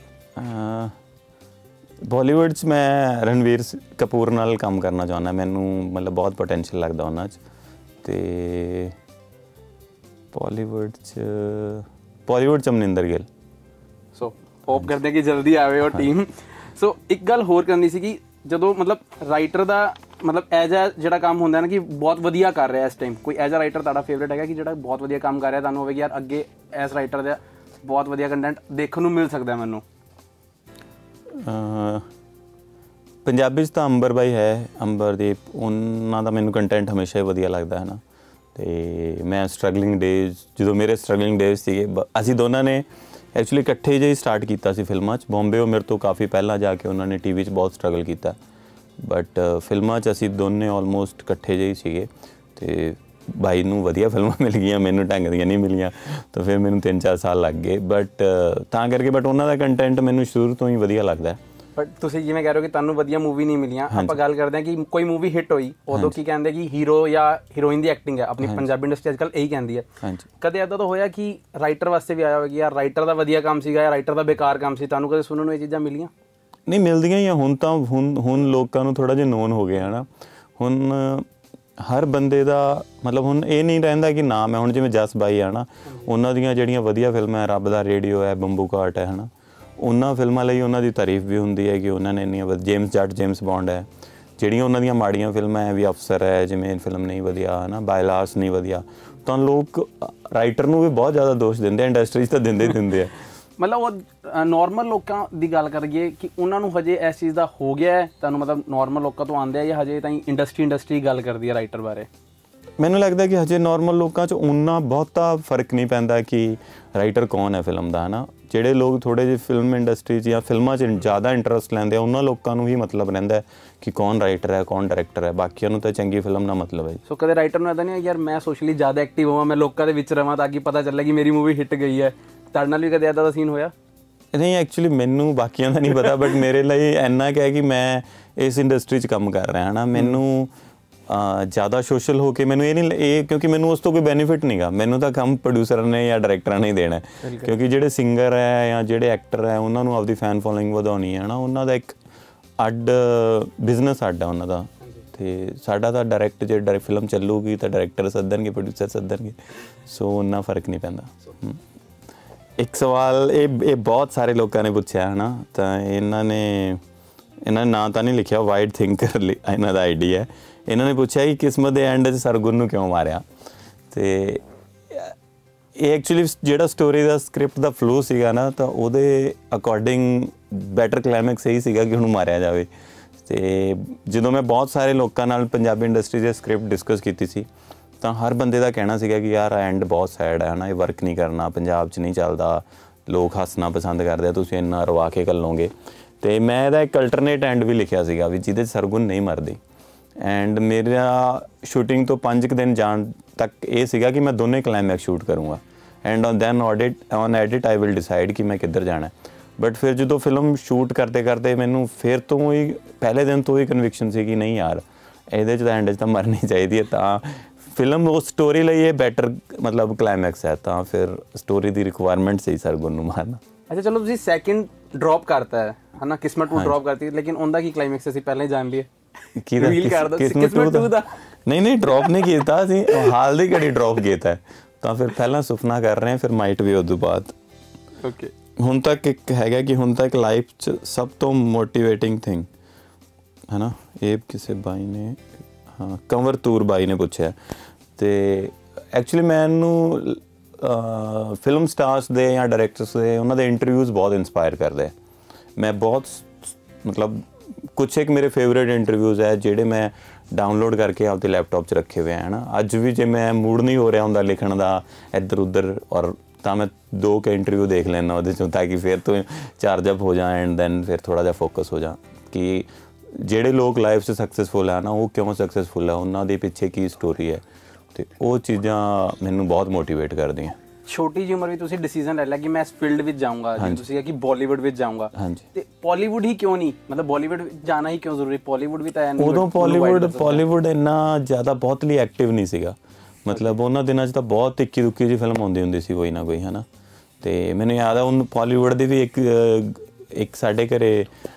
ਬਾਲੀਵੁੱਡ 'ਚ ਮੈਂ ਰਣਵੀਰ ਕਪੂਰ ਨਾਲ ਕੰਮ ਕਰਨਾ ਚਾਹੁੰਦਾ, ਮੈਨੂੰ ਮਤਲਬ ਬਹੁਤ ਪੋਟੈਂਸ਼ੀਅਲ ਲੱਗਦਾ ਉਹਨਾਂ 'ਚ। ਅਤੇ ਬਾਲੀਵੁੱਡ 'ਚ ਬਾਲੀਵੁੱਡ 'ਚ ਅਮਰਿੰਦਰ ਗਿੱਲ। ਸੋ ਹੋਪ ਕਰਦੇ ਕਿ ਜਲਦੀ ਆਵੇ ਉਹ ਟੀਮ। ਸੋ ਇੱਕ ਗੱਲ ਹੋਰ ਕਰਨੀ ਸੀ ਕਿ ਜਦੋਂ ਮਤਲਬ ਰਾਈਟਰ ਦਾ ਮਤਲਬ ਐਜ਼ ਅ ਜਿਹੜਾ ਕੰਮ ਹੁੰਦਾ ਨਾ ਕਿ ਬਹੁਤ ਵਧੀਆ ਕਰ ਰਿਹਾ ਇਸ ਟਾਈਮ, ਕੋਈ ਐਜ਼ ਅ ਰਾਈਟਰ ਤੁਹਾਡਾ ਫੇਵਰੇਟ ਹੈਗਾ ਕਿ ਜਿਹੜਾ ਬਹੁਤ ਵਧੀਆ ਕੰਮ ਕਰ ਰਿਹਾ, ਤੁਹਾਨੂੰ ਹੋਵੇ ਕਿ ਯਾਰ ਅੱਗੇ ਐਸ ਰਾਈਟਰ ਦਾ ਬਹੁਤ ਵਧੀਆ ਕੰਟੈਂਟ ਦੇਖਣ ਨੂੰ ਮਿਲ ਸਕਦਾ ਮੈਨੂੰ? ਪੰਜਾਬੀ 'ਚ ਤਾਂ ਅੰਬਰ ਬਾਈ ਹੈ, ਅੰਬਰਦੀਪ, ਉਹਨਾਂ ਦਾ ਮੈਨੂੰ ਕੰਟੈਂਟ ਹਮੇਸ਼ਾ ਹੀ ਵਧੀਆ ਲੱਗਦਾ ਹੈ ਨਾ। ਅਤੇ ਮੈਂ ਸਟਰਗਲਿੰਗ ਡੇਜ਼, ਜਦੋਂ ਮੇਰੇ ਸਟਰਗਲਿੰਗ ਡੇਜ਼ ਸੀਗੇ, ਅਸੀਂ ਦੋਨਾਂ ਨੇ ਐਕਚੁਅਲੀ ਇਕੱਠੇ ਜਿਹੇ ਸਟਾਰਟ ਕੀਤਾ ਸੀ ਫਿਲਮਾਂ 'ਚ। ਬੰਬੇ ਉਹ ਮੇਰੇ ਤੋਂ ਕਾਫੀ ਪਹਿਲਾਂ ਜਾ ਕੇ ਉਹਨਾਂ ਨੇ ਟੀ ਵੀ 'ਚ ਬਹੁਤ ਸਟਰਗਲ ਕੀਤਾ, ਬਟ ਫਿਲਮਾਂ 'ਚ ਅਸੀਂ ਦੋਨੇ ਆਲਮੋਸਟ ਇਕੱਠੇ ਜਿਹੇ ਹੀ ਸੀਗੇ। ਅਤੇ ਬਾਈ ਨੂੰ ਵਧੀਆ ਫਿਲਮਾਂ ਮਿਲ ਗਈਆਂ, ਮੈਨੂੰ ਢੰਗ ਦੀਆਂ ਨਹੀਂ ਮਿਲੀਆਂ, ਤਾਂ ਫਿਰ ਮੈਨੂੰ ਤਿੰਨ ਚਾਰ ਸਾਲ ਲੱਗ ਗਏ, ਬਟ ਤਾਂ ਕਰਕੇ। ਬਟ ਉਹਨਾਂ ਦਾ ਕੰਟੈਂਟ ਮੈਨੂੰ ਸ਼ੁਰੂ ਤੋਂ ਹੀ ਵਧੀਆ ਲੱਗਦਾ। ਬਟ ਤੁਸੀਂ ਜਿਵੇਂ ਕਹਿ ਰਹੇ ਹੋ ਕਿ ਤੁਹਾਨੂੰ ਵਧੀਆ ਮੂਵੀ ਨਹੀਂ ਮਿਲੀਆਂ, ਆਪਾਂ ਗੱਲ ਕਰਦੇ ਹਾਂ ਕਿ ਕੋਈ ਮੂਵੀ ਹਿੱਟ ਹੋਈ, ਉਦੋਂ ਕੀ ਕਹਿੰਦੇ ਕਿ ਹੀਰੋ ਜਾਂ ਹੀਰੋਇਨ ਦੀ ਐਕਟਿੰਗ ਹੈ, ਆਪਣੀ ਪੰਜਾਬੀ ਇੰਡਸਟਰੀ ਅੱਜ ਕੱਲ੍ਹ ਇਹੀ ਕਹਿੰਦੀ ਹੈ। ਕਦੇ ਇੱਦਾਂ ਤਾਂ ਹੋਇਆ ਕਿ ਰਾਈਟਰ ਵਾਸਤੇ ਵੀ ਆਇਆ ਹੋਇਆ ਕਿ ਯਾਰ ਰਾਈਟਰ ਦਾ ਵਧੀਆ ਕੰਮ ਸੀਗਾ ਜਾਂ ਰਾਈਟਰ ਦਾ ਬੇਕਾਰ ਕੰਮ ਸੀ, ਤੁਹਾਨੂੰ ਕਦੇ ਸੁਣਨ ਨੂੰ ਇਹ ਚੀਜ਼ਾਂ ਮਿਲੀਆਂ? ਨਹੀਂ, ਮਿਲਦੀਆਂ ਹੀ ਆ ਹੁਣ ਤਾਂ। ਹੁਣ ਹੁਣ ਲੋਕਾਂ ਨੂੰ ਥੋੜ੍ਹਾ ਜਿਹਾ ਨੋਨ ਹੋ ਗਿਆ ਹੈ ਨਾ। ਹੁਣ ਹਰ ਬੰਦੇ ਦਾ ਮਤਲਬ ਹੁਣ ਇਹ ਨਹੀਂ ਰਹਿੰਦਾ ਕਿ ਨਾਮ ਹੈ। ਹੁਣ ਜਿਵੇਂ ਜਸ ਬਾਈ ਆ ਨਾ, ਉਹਨਾਂ ਦੀਆਂ ਜਿਹੜੀਆਂ ਵਧੀਆ ਫਿਲਮਾਂ ਹੈ, ਰੱਬ ਦਾ ਰੇਡੀਓ ਹੈ, ਬੰਬੂ ਕਾਟ ਹੈ, ਹੈ ਨਾ, ਉਹਨਾਂ ਫਿਲਮਾਂ ਲਈ ਉਹਨਾਂ ਦੀ ਤਾਰੀਫ ਵੀ ਹੁੰਦੀ ਹੈ ਕਿ ਉਹਨਾਂ ਨੇ ਇੰਨੀਆਂ ਵਧ ਜੇਮਸ ਜੱਟ, ਜੇਮਸ ਬੌਂਡ ਹੈ। ਜਿਹੜੀਆਂ ਉਹਨਾਂ ਦੀਆਂ ਮਾੜੀਆਂ ਫਿਲਮਾਂ ਹੈ ਵੀ ਅਫਸਰ ਹੈ, ਜਿਵੇਂ ਫਿਲਮ ਨਹੀਂ ਵਧੀਆ ਹੈ ਨਾ, ਬਾਇਲਾਸ ਨਹੀਂ ਵਧੀਆ, ਤਾਂ ਲੋਕ ਰਾਈਟਰ ਨੂੰ ਵੀ ਬਹੁਤ ਜ਼ਿਆਦਾ ਦੋਸ਼ ਦਿੰਦੇ ਆ। ਇੰਡਸਟਰੀ 'ਚ ਤਾਂ ਦਿੰਦੇ ਹੀ ਦਿੰਦੇ ਆ। ਮਤਲਬ ਉਹ ਨੋਰਮਲ ਲੋਕਾਂ ਦੀ ਗੱਲ ਕਰੀਏ ਕਿ ਉਹਨਾਂ ਨੂੰ ਹਜੇ ਇਸ ਚੀਜ਼ ਦਾ ਹੋ ਗਿਆ ਹੈ, ਤੁਹਾਨੂੰ ਮਤਲਬ ਨੋਰਮਲ ਲੋਕਾਂ ਤੋਂ ਆਉਂਦੇ ਆ ਜਾਂ ਹਜੇ ਤਾਂ ਇੰਡਸਟਰੀ ਇੰਡਸਟਰੀ ਗੱਲ ਕਰਦੀ ਹੈ ਰਾਈਟਰ ਬਾਰੇ? ਮੈਨੂੰ ਲੱਗਦਾ ਕਿ ਹਜੇ ਨੋਰਮਲ ਲੋਕਾਂ 'ਚ ਓਨਾ ਬਹੁਤਾ ਫਰਕ ਨਹੀਂ ਪੈਂਦਾ ਕਿ ਰਾਈਟਰ ਕੌਣ ਹੈ ਫਿਲਮ ਦਾ, ਹੈ ਨਾ। ਜਿਹੜੇ ਲੋਕ ਥੋੜ੍ਹੇ ਜਿਹੇ ਫਿਲਮ ਇੰਡਸਟਰੀ 'ਚ ਜਾਂ ਫਿਲਮਾਂ 'ਚ ਜ਼ਿਆਦਾ ਇੰਟਰਸਟ ਲੈਂਦੇ ਆ, ਉਹਨਾਂ ਲੋਕਾਂ ਨੂੰ ਹੀ ਮਤਲਬ ਰਹਿੰਦਾ ਕਿ ਕੌਣ ਰਾਈਟਰ ਹੈ, ਕੌਣ ਡਾਇਰੈਕਟਰ ਹੈ। ਬਾਕੀਆਂ ਨੂੰ ਤਾਂ ਚੰਗੀ ਫਿਲਮ ਨਾਲ ਮਤਲਬ ਹੈ। ਸੋ ਕਦੇ ਰਾਈਟਰ ਨੂੰ ਇੱਦਾਂ ਨਹੀਂ ਯਾਰ ਮੈਂ ਸੋਸ਼ਲੀ ਜ਼ਿਆਦਾ ਐਕਟਿਵ ਹੋਵਾਂ, ਮੈਂ ਲੋਕਾਂ ਦੇ ਵਿੱਚ ਰਵਾਂ ਤਾਂ ਕਿ ਪਤਾ ਚੱਲੇ ਕਿ ਮੇਰੀ ਮੂਵੀ ਹਿੱਟ ਗਈ ਹੈ? ਤੁਹਾਡੇ ਨਾਲ ਵੀ ਕਦੇ ਇੱਦਾਂ ਦਾ ਸੀਨ ਹੋਇਆ? ਨਹੀਂ, ਐਕਚੁਅਲੀ ਮੈਨੂੰ ਬਾਕੀਆਂ ਦਾ ਨਹੀਂ ਪਤਾ, ਬਟ ਮੇਰੇ ਲਈ ਇੰਨਾ ਕੁ ਹੈ ਕਿ ਮੈਂ ਇਸ ਇੰਡਸਟਰੀ 'ਚ ਕੰਮ ਕਰ ਰਿਹਾ ਹੈ ਨਾ। ਮੈਨੂੰ ਜ਼ਿਆਦਾ ਸੋਸ਼ਲ ਹੋ ਕੇ ਮੈਨੂੰ ਇਹ ਨਹੀਂ ਇਹ ਕਿਉਂਕਿ ਮੈਨੂੰ ਉਸ ਤੋਂ ਕੋਈ ਬੈਨੀਫਿਟ ਨਹੀਂ ਗਾ। ਮੈਨੂੰ ਤਾਂ ਕੰਮ ਪ੍ਰੋਡਿਊਸਰਾਂ ਨੇ ਜਾਂ ਡਾਇਰੈਕਟਰਾਂ ਨੇ ਹੀ ਦੇਣਾ, ਕਿਉਂਕਿ ਜਿਹੜੇ ਸਿੰਗਰ ਹੈ ਜਾਂ ਜਿਹੜੇ ਐਕਟਰ ਹੈ ਉਹਨਾਂ ਨੂੰ ਆਪਦੀ ਫੈਨ ਫੋਲੋਇੰਗ ਵਧਾਉਣੀ ਹੈ ਨਾ, ਉਹਨਾਂ ਦਾ ਇੱਕ ਅੱਡ ਬਿਜ਼ਨਸ ਅੱਡ ਹੈ ਉਹਨਾਂ ਦਾ। ਅਤੇ ਸਾਡਾ ਤਾਂ ਡਾਇਰੈਕਟ ਜੇ ਡਾਇਰੈਕਟ ਫਿਲਮ ਚੱਲੂਗੀ ਤਾਂ ਡਾਇਰੈਕਟਰ ਸੱਦਣਗੇ, ਪ੍ਰੋਡਿਊਸਰ ਸੱਦਣਗੇ, ਸੋ ਉਹਨਾਂ ਫਰਕ ਨਹੀਂ ਪੈਂਦਾ। ਇੱਕ ਸਵਾਲ ਇਹ ਇਹ ਬਹੁਤ ਸਾਰੇ ਲੋਕਾਂ ਨੇ ਪੁੱਛਿਆ ਹੈ ਨਾ, ਤਾਂ ਇਹਨਾਂ ਨੇ ਇਹਨਾਂ ਨੇ ਨਾਂ ਤਾਂ ਨਹੀਂ ਲਿਖਿਆ, ਵਾਈਡ ਥਿੰਕਰ ਇਹਨਾਂ ਦਾ ਆਈ ਡੀ ਹੈ। ਇਹਨਾਂ ਨੇ ਪੁੱਛਿਆ ਕਿ ਕਿਸਮਤ ਦੇ ਐਂਡ 'ਚ ਸਰਗੁਣ ਨੂੰ ਕਿਉਂ ਮਾਰਿਆ। ਅਤੇ ਇਹ ਐਕਚੁਅਲੀ ਜਿਹੜਾ ਸਟੋਰੀ ਦਾ ਸਕ੍ਰਿਪਟ ਦਾ ਫਲੋ ਸੀਗਾ ਨਾ, ਤਾਂ ਉਹਦੇ ਅਕੋਰਡਿੰਗ ਬੈਟਰ ਕਲਾਈਮੈਕਸ ਇਹੀ ਸੀਗਾ ਕਿ ਉਹਨੂੰ ਮਾਰਿਆ ਜਾਵੇ। ਅਤੇ ਜਦੋਂ ਮੈਂ ਬਹੁਤ ਸਾਰੇ ਲੋਕਾਂ ਨਾਲ ਪੰਜਾਬੀ ਇੰਡਸਟਰੀ ਦੇ ਸਕ੍ਰਿਪਟ ਡਿਸਕਸ ਕੀਤੀ ਸੀ, ਤਾਂ ਹਰ ਬੰਦੇ ਦਾ ਕਹਿਣਾ ਸੀਗਾ ਕਿ ਯਾਰ ਐਂਡ ਬਹੁਤ ਸੈਡ ਹੈ ਨਾ, ਇਹ ਵਰਕ ਨਹੀਂ ਕਰਨਾ, ਪੰਜਾਬ 'ਚ ਨਹੀਂ ਚੱਲਦਾ, ਲੋਕ ਹੱਸਣਾ ਪਸੰਦ ਕਰਦੇ ਆ, ਤੁਸੀਂ ਇੰਨਾ ਰਵਾ ਕੇ ਘੱਲੋਗੇ। ਅਤੇ ਮੈਂ ਇਹਦਾ ਇੱਕ ਅਲਟਰਨੇਟ ਐਂਡ ਵੀ ਲਿਖਿਆ ਸੀਗਾ ਵੀ ਜਿਹਦੇ 'ਚ ਸਰਗੁਣ ਨਹੀਂ ਮਰਦੀ। ਐਂਡ ਮੇਰਾ ਸ਼ੂਟਿੰਗ ਤੋਂ ਪੰਜ ਕੁ ਦਿਨ ਜਾਣ ਤੱਕ ਇਹ ਸੀਗਾ ਕਿ ਮੈਂ ਦੋਨੇ ਕਲਾਈਮੈਕਸ ਸ਼ੂਟ ਕਰੂੰਗਾ, and on then audit on edit I will decide ਕਿ ਮੈਂ ਕਿੱਧਰ ਜਾਣਾ। ਬਟ ਫਿਰ ਜਦੋਂ ਫਿਲਮ ਸ਼ੂਟ ਕਰਦੇ ਕਰਦੇ ਮੈਨੂੰ ਫਿਰ ਤੋਂ ਹੀ ਪਹਿਲੇ ਦਿਨ ਤੋਂ ਹੀ ਕਨਵਿਕਸ਼ਨ ਸੀ ਕਿ ਨਹੀਂ ਯਾਰ, ਇਹਦੇ 'ਚ ਤਾਂ ਐਂਡ 'ਚ ਤਾਂ ਮਰਨੀ ਚਾਹੀਦੀ ਹੈ। ਤਾਂ ਫਿਲਮ ਉਸ ਸਟੋਰੀ ਲਈ ਇਹ ਬੈਟਰ ਮਤਲਬ ਕਲਾਈਮੈਕਸ ਹੈ, ਤਾਂ ਫਿਰ ਸਟੋਰੀ ਦੀ ਰਿਕੁਆਇਰਮੈਂਟ ਸੀ ਸਰਗੁਣ ਨੂੰ ਮਾਰਨਾ। ਅੱਛਾ ਚਲੋ, ਤੁਸੀਂ ਸੈਕਿੰਡ ਡ੍ਰੌਪ ਕਰਤਾ ਹੈ ਹੈ ਨਾ, ਕਿਸਮਤ ਟੂ ਡ੍ਰੌਪ ਕਰਤੀ, ਲੇਕਿਨ ਉਹਦਾ ਕੀ ਕਲਾਈਮੈਕਸ ਅਸੀਂ ਪਹਿਲਾਂ ਹੀ ਜਾਣ ਲਈਏ? ਕਿਸਮਤ ਟੂ ਦਾ ਨਹੀਂ ਨਹੀਂ ਡ੍ਰੌਪ ਨਹੀਂ ਕੀਤਾ ਅਸੀਂ, ਹਾਲ ਦੀ ਘੜੀ ਡ੍ਰੌਪ ਕੀਤਾ। ਤਾਂ ਫਿਰ ਪਹਿਲਾਂ ਸੁਪਨਾ ਕਰ ਰਹੇ ਹਾਂ, ਫਿਰ ਮਾਈਟ ਵੀ ਉਦੋਂ ਬਾਅਦ। ਓਕੇ, ਹੁਣ ਤੱਕ ਇੱਕ ਹੈਗਾ ਕਿ ਹੁਣ ਤੱਕ ਲਾਈਫ 'ਚ ਸਭ ਤੋਂ ਮੋਟੀਵੇਟਿੰਗ ਥਿੰਗ ਹੈ ਨਾ, ਇਹ ਕਿਸੇ ਬਾਈ ਨੇ ਹਾਂ ਕੰਵਰ ਤੂਰ ਬਾਈ ਨੇ ਪੁੱਛਿਆ। ਅਤੇ ਐਕਚੁਅਲੀ ਮੈਨੂੰ ਫਿਲਮ ਸਟਾਰਸ ਦੇ ਜਾਂ ਡਾਇਰੈਕਟਰਸ ਦੇ ਉਹਨਾਂ ਦੇ ਇੰਟਰਵਿਊਜ਼ ਬਹੁਤ ਇੰਸਪਾਇਰ ਕਰਦੇ। ਮੈਂ ਬਹੁਤ ਮਤਲਬ ਕੁਛ ਇੱਕ ਮੇਰੇ ਫੇਵਰੇਟ ਇੰਟਰਵਿਊਜ਼ ਹੈ ਜਿਹੜੇ ਮੈਂ ਡਾਊਨਲੋਡ ਕਰਕੇ ਆਪਦੇ ਲੈਪਟਾਪ 'ਚ ਰੱਖੇ ਹੋਏ ਹੈ ਨਾ। ਅੱਜ ਵੀ ਜੇ ਮੈਂ ਮੂਡ ਨਹੀਂ ਹੋ ਰਿਹਾ ਹੁੰਦਾ ਲਿਖਣ ਦਾ ਇੱਧਰ ਉੱਧਰ, ਔਰ ਤਾਂ ਮੈਂ ਦੋ ਕੁ ਇੰਟਰਵਿਊ ਦੇਖ ਲੈਂਦਾ ਉਹਦੇ 'ਚੋਂ, ਤਾਂ ਕਿ ਫਿਰ ਤੋਂ ਚਾਰਜ ਅਪ ਹੋ ਜਾ ਐਂਡ ਦੈਨ ਫਿਰ ਥੋੜ੍ਹਾ ਜਿਹਾ ਫੋਕਸ ਹੋ ਜਾ ਕਿ ਜਿਹੜੇ ਲੋਕ ਲਾਈਫ 'ਚ ਸਕਸੈਸਫੁੱਲ ਹੈ ਨਾ, ਉਹ ਕਿਉਂ ਸਕਸੈਸਫੁੱਲ ਹੈ, ਉਹਨਾਂ ਦੇ ਪਿੱਛੇ ਕੀ ਸਟੋਰੀ ਹੈ। ਅਤੇ ਉਹ ਚੀਜ਼ਾਂ ਮੈਨੂੰ ਬਹੁਤ ਮੋਟੀਵੇਟ ਕਰਦੀਆਂ। ਛੋਟੀ ਜਿਹੀ ਉਮਰ ਵਿੱਚ ਤੁਸੀਂ ਡਿਸੀਜਨ ਲੈ ਲਿਆ ਕਿ ਮੈਂ ਇਸ ਫੀਲਡ ਵਿੱਚ ਜਾਊਂਗਾ, ਜਿਵੇਂ ਤੁਸੀਂ ਕਿਹਾ ਕਿ ਬਾਲੀਵੁੱਡ ਵਿੱਚ ਜਾਊਂਗਾ। ਹਾਂਜੀ, ਤੇ ਬਾਲੀਵੁੱਡ ਹੀ ਕਿਉਂ ਨਹੀਂ, ਮਤਲਬ ਬਾਲੀਵੁੱਡ ਜਾਣਾ ਹੀ ਕਿਉਂ ਜ਼ਰੂਰੀ? ਬਾਲੀਵੁੱਡ ਵੀ ਤਾਂ ਉਦੋਂ ਬਾਲੀਵੁੱਡ ਬਾਲੀਵੁੱਡ ਇੰਨਾ ਜ਼ਿਆਦਾ ਬਹੁਤ ਲਈ ਐਕਟਿਵ ਨਹੀਂ ਸੀਗਾ। ਮਤਲਬ ਉਹਨਾਂ ਦਿਨਾਂ 'ਚ ਤਾਂ ਬਹੁਤ ਇੱਕੀ ਦੁੱਕੀ ਜਿਹੀ ਫਿਲਮ ਆਉਂਦੀ ਹੁੰਦੀ ਸੀ ਕੋਈ ਨਾ ਕੋਈ, ਹੈ ਨਾ। ਅਤੇ ਮੈਨੂੰ ਯਾਦ ਆ ਉਹਨੂੰ ਬਾਲੀਵੁੱਡ ਦੀ ਵੀ ਇੱਕ ਇੱਕ ਸਾਡੇ ਘਰ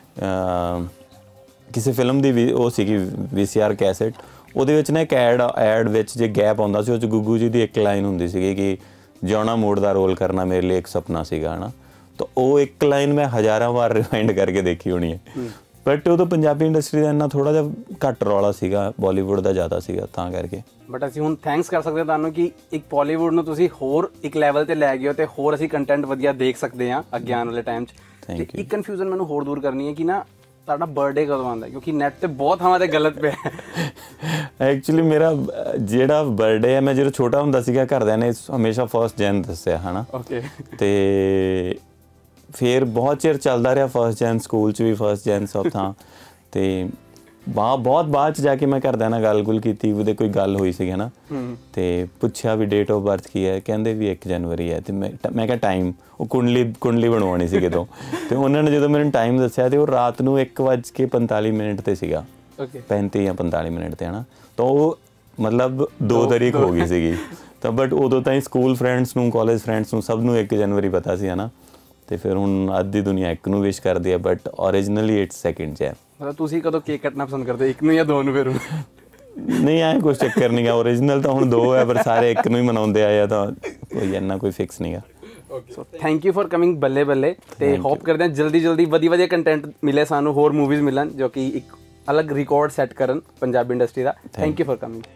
ਕਿਸੇ ਫਿਲਮ ਦੀ ਵੀ ਉਹ ਸੀਗੀ ਵੀ ਸੀ ਆਰ ਕੈਸਟ, ਉਹਦੇ ਵਿੱਚ ਨਾ ਇੱਕ ਐਡ ਐਡ ਵਿੱਚ ਜੇ ਗੈਪ ਆਉਂਦਾ ਸੀ, ਉਹ 'ਚ ਗੁੱਗੂ ਜੀ ਦੀ ਇੱਕ ਲਾਈਨ ਹੁੰਦੀ ਸੀਗੀ ਕਿ ਜਿਉਣਾ ਮੋੜ ਦਾ ਰੋਲ ਕਰਨਾ ਮੇਰੇ ਲਈ ਇੱਕ ਸੁਪਨਾ ਸੀਗਾ, ਹੈ ਨਾ। ਤਾਂ ਉਹ ਇੱਕ ਲਾਈਨ ਮੈਂ ਹਜ਼ਾਰਾਂ ਵਾਰ ਰਿਵਾਈਂਡ ਕਰਕੇ ਦੇਖੀ ਹੋਣੀ ਹੈ। ਬਟ ਉਦੋਂ ਪੰਜਾਬੀ ਇੰਡਸਟਰੀ ਦਾ ਇੰਨਾ ਥੋੜਾ ਜਿਹਾ ਘੱਟ ਰੌਲਾ ਸੀਗਾ, ਬਾਲੀਵੁੱਡ ਦਾ ਜ਼ਿਆਦਾ ਸੀਗਾ, ਤਾਂ ਕਰਕੇ। ਬਟ ਅਸੀਂ ਹੁਣ ਥੈਂਕਸ ਕਰ ਸਕਦੇ ਹਾਂ ਤੁਹਾਨੂੰ ਕਿ ਇੱਕ ਬਾਲੀਵੁੱਡ ਨੂੰ ਤੁਸੀਂ ਹੋਰ ਇੱਕ ਲੈਵਲ ਤੇ ਲੈ ਗਏ ਹੋ ਤੇ ਹੋਰ ਅਸੀਂ ਕੰਟੈਂਟ ਵਧੀਆ ਦੇਖ ਸਕਦੇ ਹਾਂ ਅੱਗੇ ਆਉਣ ਵਾਲੇ ਟਾਈਮ 'ਚ। ਤੇ ਇੱਕ ਕਨਫਿਊਜ਼ਨ ਮੈਨੂੰ ਹੋਰ ਦੂਰ ਕਰਨੀ ਹੈ ਕਿ ਨਾ ਤੁਹਾਡਾ ਬਰਥਡੇ ਕਦੋਂ ਆਉਂਦਾ, ਕਿਉਂਕਿ ਨੈਟ ਤੇ ਬਹੁਤ ਥਾਵਾਂ ਤੇ ਗਲਤ ਪਿਆ। ਐਕਚੁਅਲੀ ਮੇਰਾ ਜਿਹੜਾ ਬਰਥਡੇ ਹੈ, ਮੈਂ ਜਦੋਂ ਛੋਟਾ ਹੁੰਦਾ ਸੀਗਾ ਘਰਦਿਆਂ ਨੇ ਹਮੇਸ਼ਾ ਫਸਟ ਜੈਨ ਦੱਸਿਆ ਹੈ ਨਾ। ਓਕੇ। ਤੇ ਫਿਰ ਬਹੁਤ ਚਿਰ ਚੱਲਦਾ ਰਿਹਾ ਫਸਟ ਜੈਨ, ਸਕੂਲ 'ਚ ਵੀ ਫਸਟ ਜੈਨ ਸਭ ਥਾਂ। ਤੇ ਬਾ ਬਹੁਤ ਬਾਅਦ 'ਚ ਜਾ ਕੇ ਮੈਂ ਘਰਦਿਆਂ ਨਾਲ ਗੱਲ ਗੁੱਲ ਕੀਤੀ, ਉਹਦੇ ਕੋਈ ਗੱਲ ਹੋਈ ਸੀਗੀ ਹੈ ਨਾ, ਅਤੇ ਪੁੱਛਿਆ ਵੀ ਡੇਟ ਆਫ ਬਰਥ ਕੀ ਹੈ, ਕਹਿੰਦੇ ਵੀ ਇੱਕ ਜਨਵਰੀ ਹੈ। ਅਤੇ ਮੈਂ ਮੈਂ ਕਿਹਾ ਟਾਈਮ, ਉਹ ਕੁੰਡਲੀ ਕੁੰਡਲੀ ਬਣਵਾਉਣੀ ਸੀ ਕਿਤੋਂ। ਅਤੇ ਉਹਨਾਂ ਨੇ ਜਦੋਂ ਮੈਨੂੰ ਟਾਈਮ ਦੱਸਿਆ, ਤਾਂ ਉਹ ਰਾਤ ਨੂੰ ਇੱਕ ਵੱਜ ਕੇ ਪੰਤਾਲੀ ਮਿੰਟ 'ਤੇ ਸੀਗਾ, ਪੈਂਤੀ ਜਾਂ ਪੰਤਾਲੀ ਮਿੰਟ 'ਤੇ ਹੈ ਨਾ। ਤਾਂ ਉਹ ਮਤਲਬ ਦੋ ਤਾਰੀਖ ਹੋ ਗਈ ਸੀਗੀ। ਤਾਂ ਬਟ ਉਦੋਂ ਤਾਈਂ ਸਕੂਲ ਫਰੈਂਡਸ ਨੂੰ, ਕਾਲਜ ਫਰੈਂਡਸ ਨੂੰ, ਸਭ ਨੂੰ ਇੱਕ ਜਨਵਰੀ ਪਤਾ ਸੀ ਹੈ ਨਾ। ਅਤੇ ਫਿਰ ਹੁਣ ਅੱਧੀ ਦੁਨੀਆ ਇੱਕ ਨੂੰ ਵਿਸ਼ ਕਰਦੀ ਹੈ, but originally it's second gen. ਮਤਲਬ ਤੁਸੀਂ ਕਦੋਂ ਕੇਕ ਕੱਟਣਾ ਪਸੰਦ ਕਰਦੇ, ਇੱਕ ਨੂੰ ਜਾਂ ਦੋ ਨੂੰ? ਫਿਰ ਨਹੀਂ, ਐਂ ਕੁਛ ਚੱਕਰ ਨਹੀਂ ਗਾ, ਓਰੀਜਨਲ ਤਾਂ ਹੁਣ ਦੋ ਹੈ, ਪਰ ਸਾਰੇ ਇੱਕ ਨੂੰ ਹੀ ਮਨਾਉਂਦੇ ਆਏ ਆ, ਤਾਂ ਕੋਈ ਇੰਨਾ ਕੋਈ ਫਿਕਸ ਨਹੀਂ ਗਾ। So thank you for coming Balle Balle, ਤੇ ਹੋਪ ਕਰਦੇ ਹਾਂ ਜਲਦੀ ਜਲਦੀ ਵਧੀਆ ਵਧੀਆ ਕੰਟੈਂਟ ਮਿਲੇ ਸਾਨੂੰ, ਹੋਰ ਮੂਵੀਜ਼ ਮਿਲਣ ਜੋ ਕਿ ਇੱਕ ਅਲੱਗ ਰਿਕਾਰਡ ਸੈੱਟ ਕਰਨ ਪੰਜਾਬੀ ਇੰਡਸਟਰੀ ਦਾ। Thank you for coming.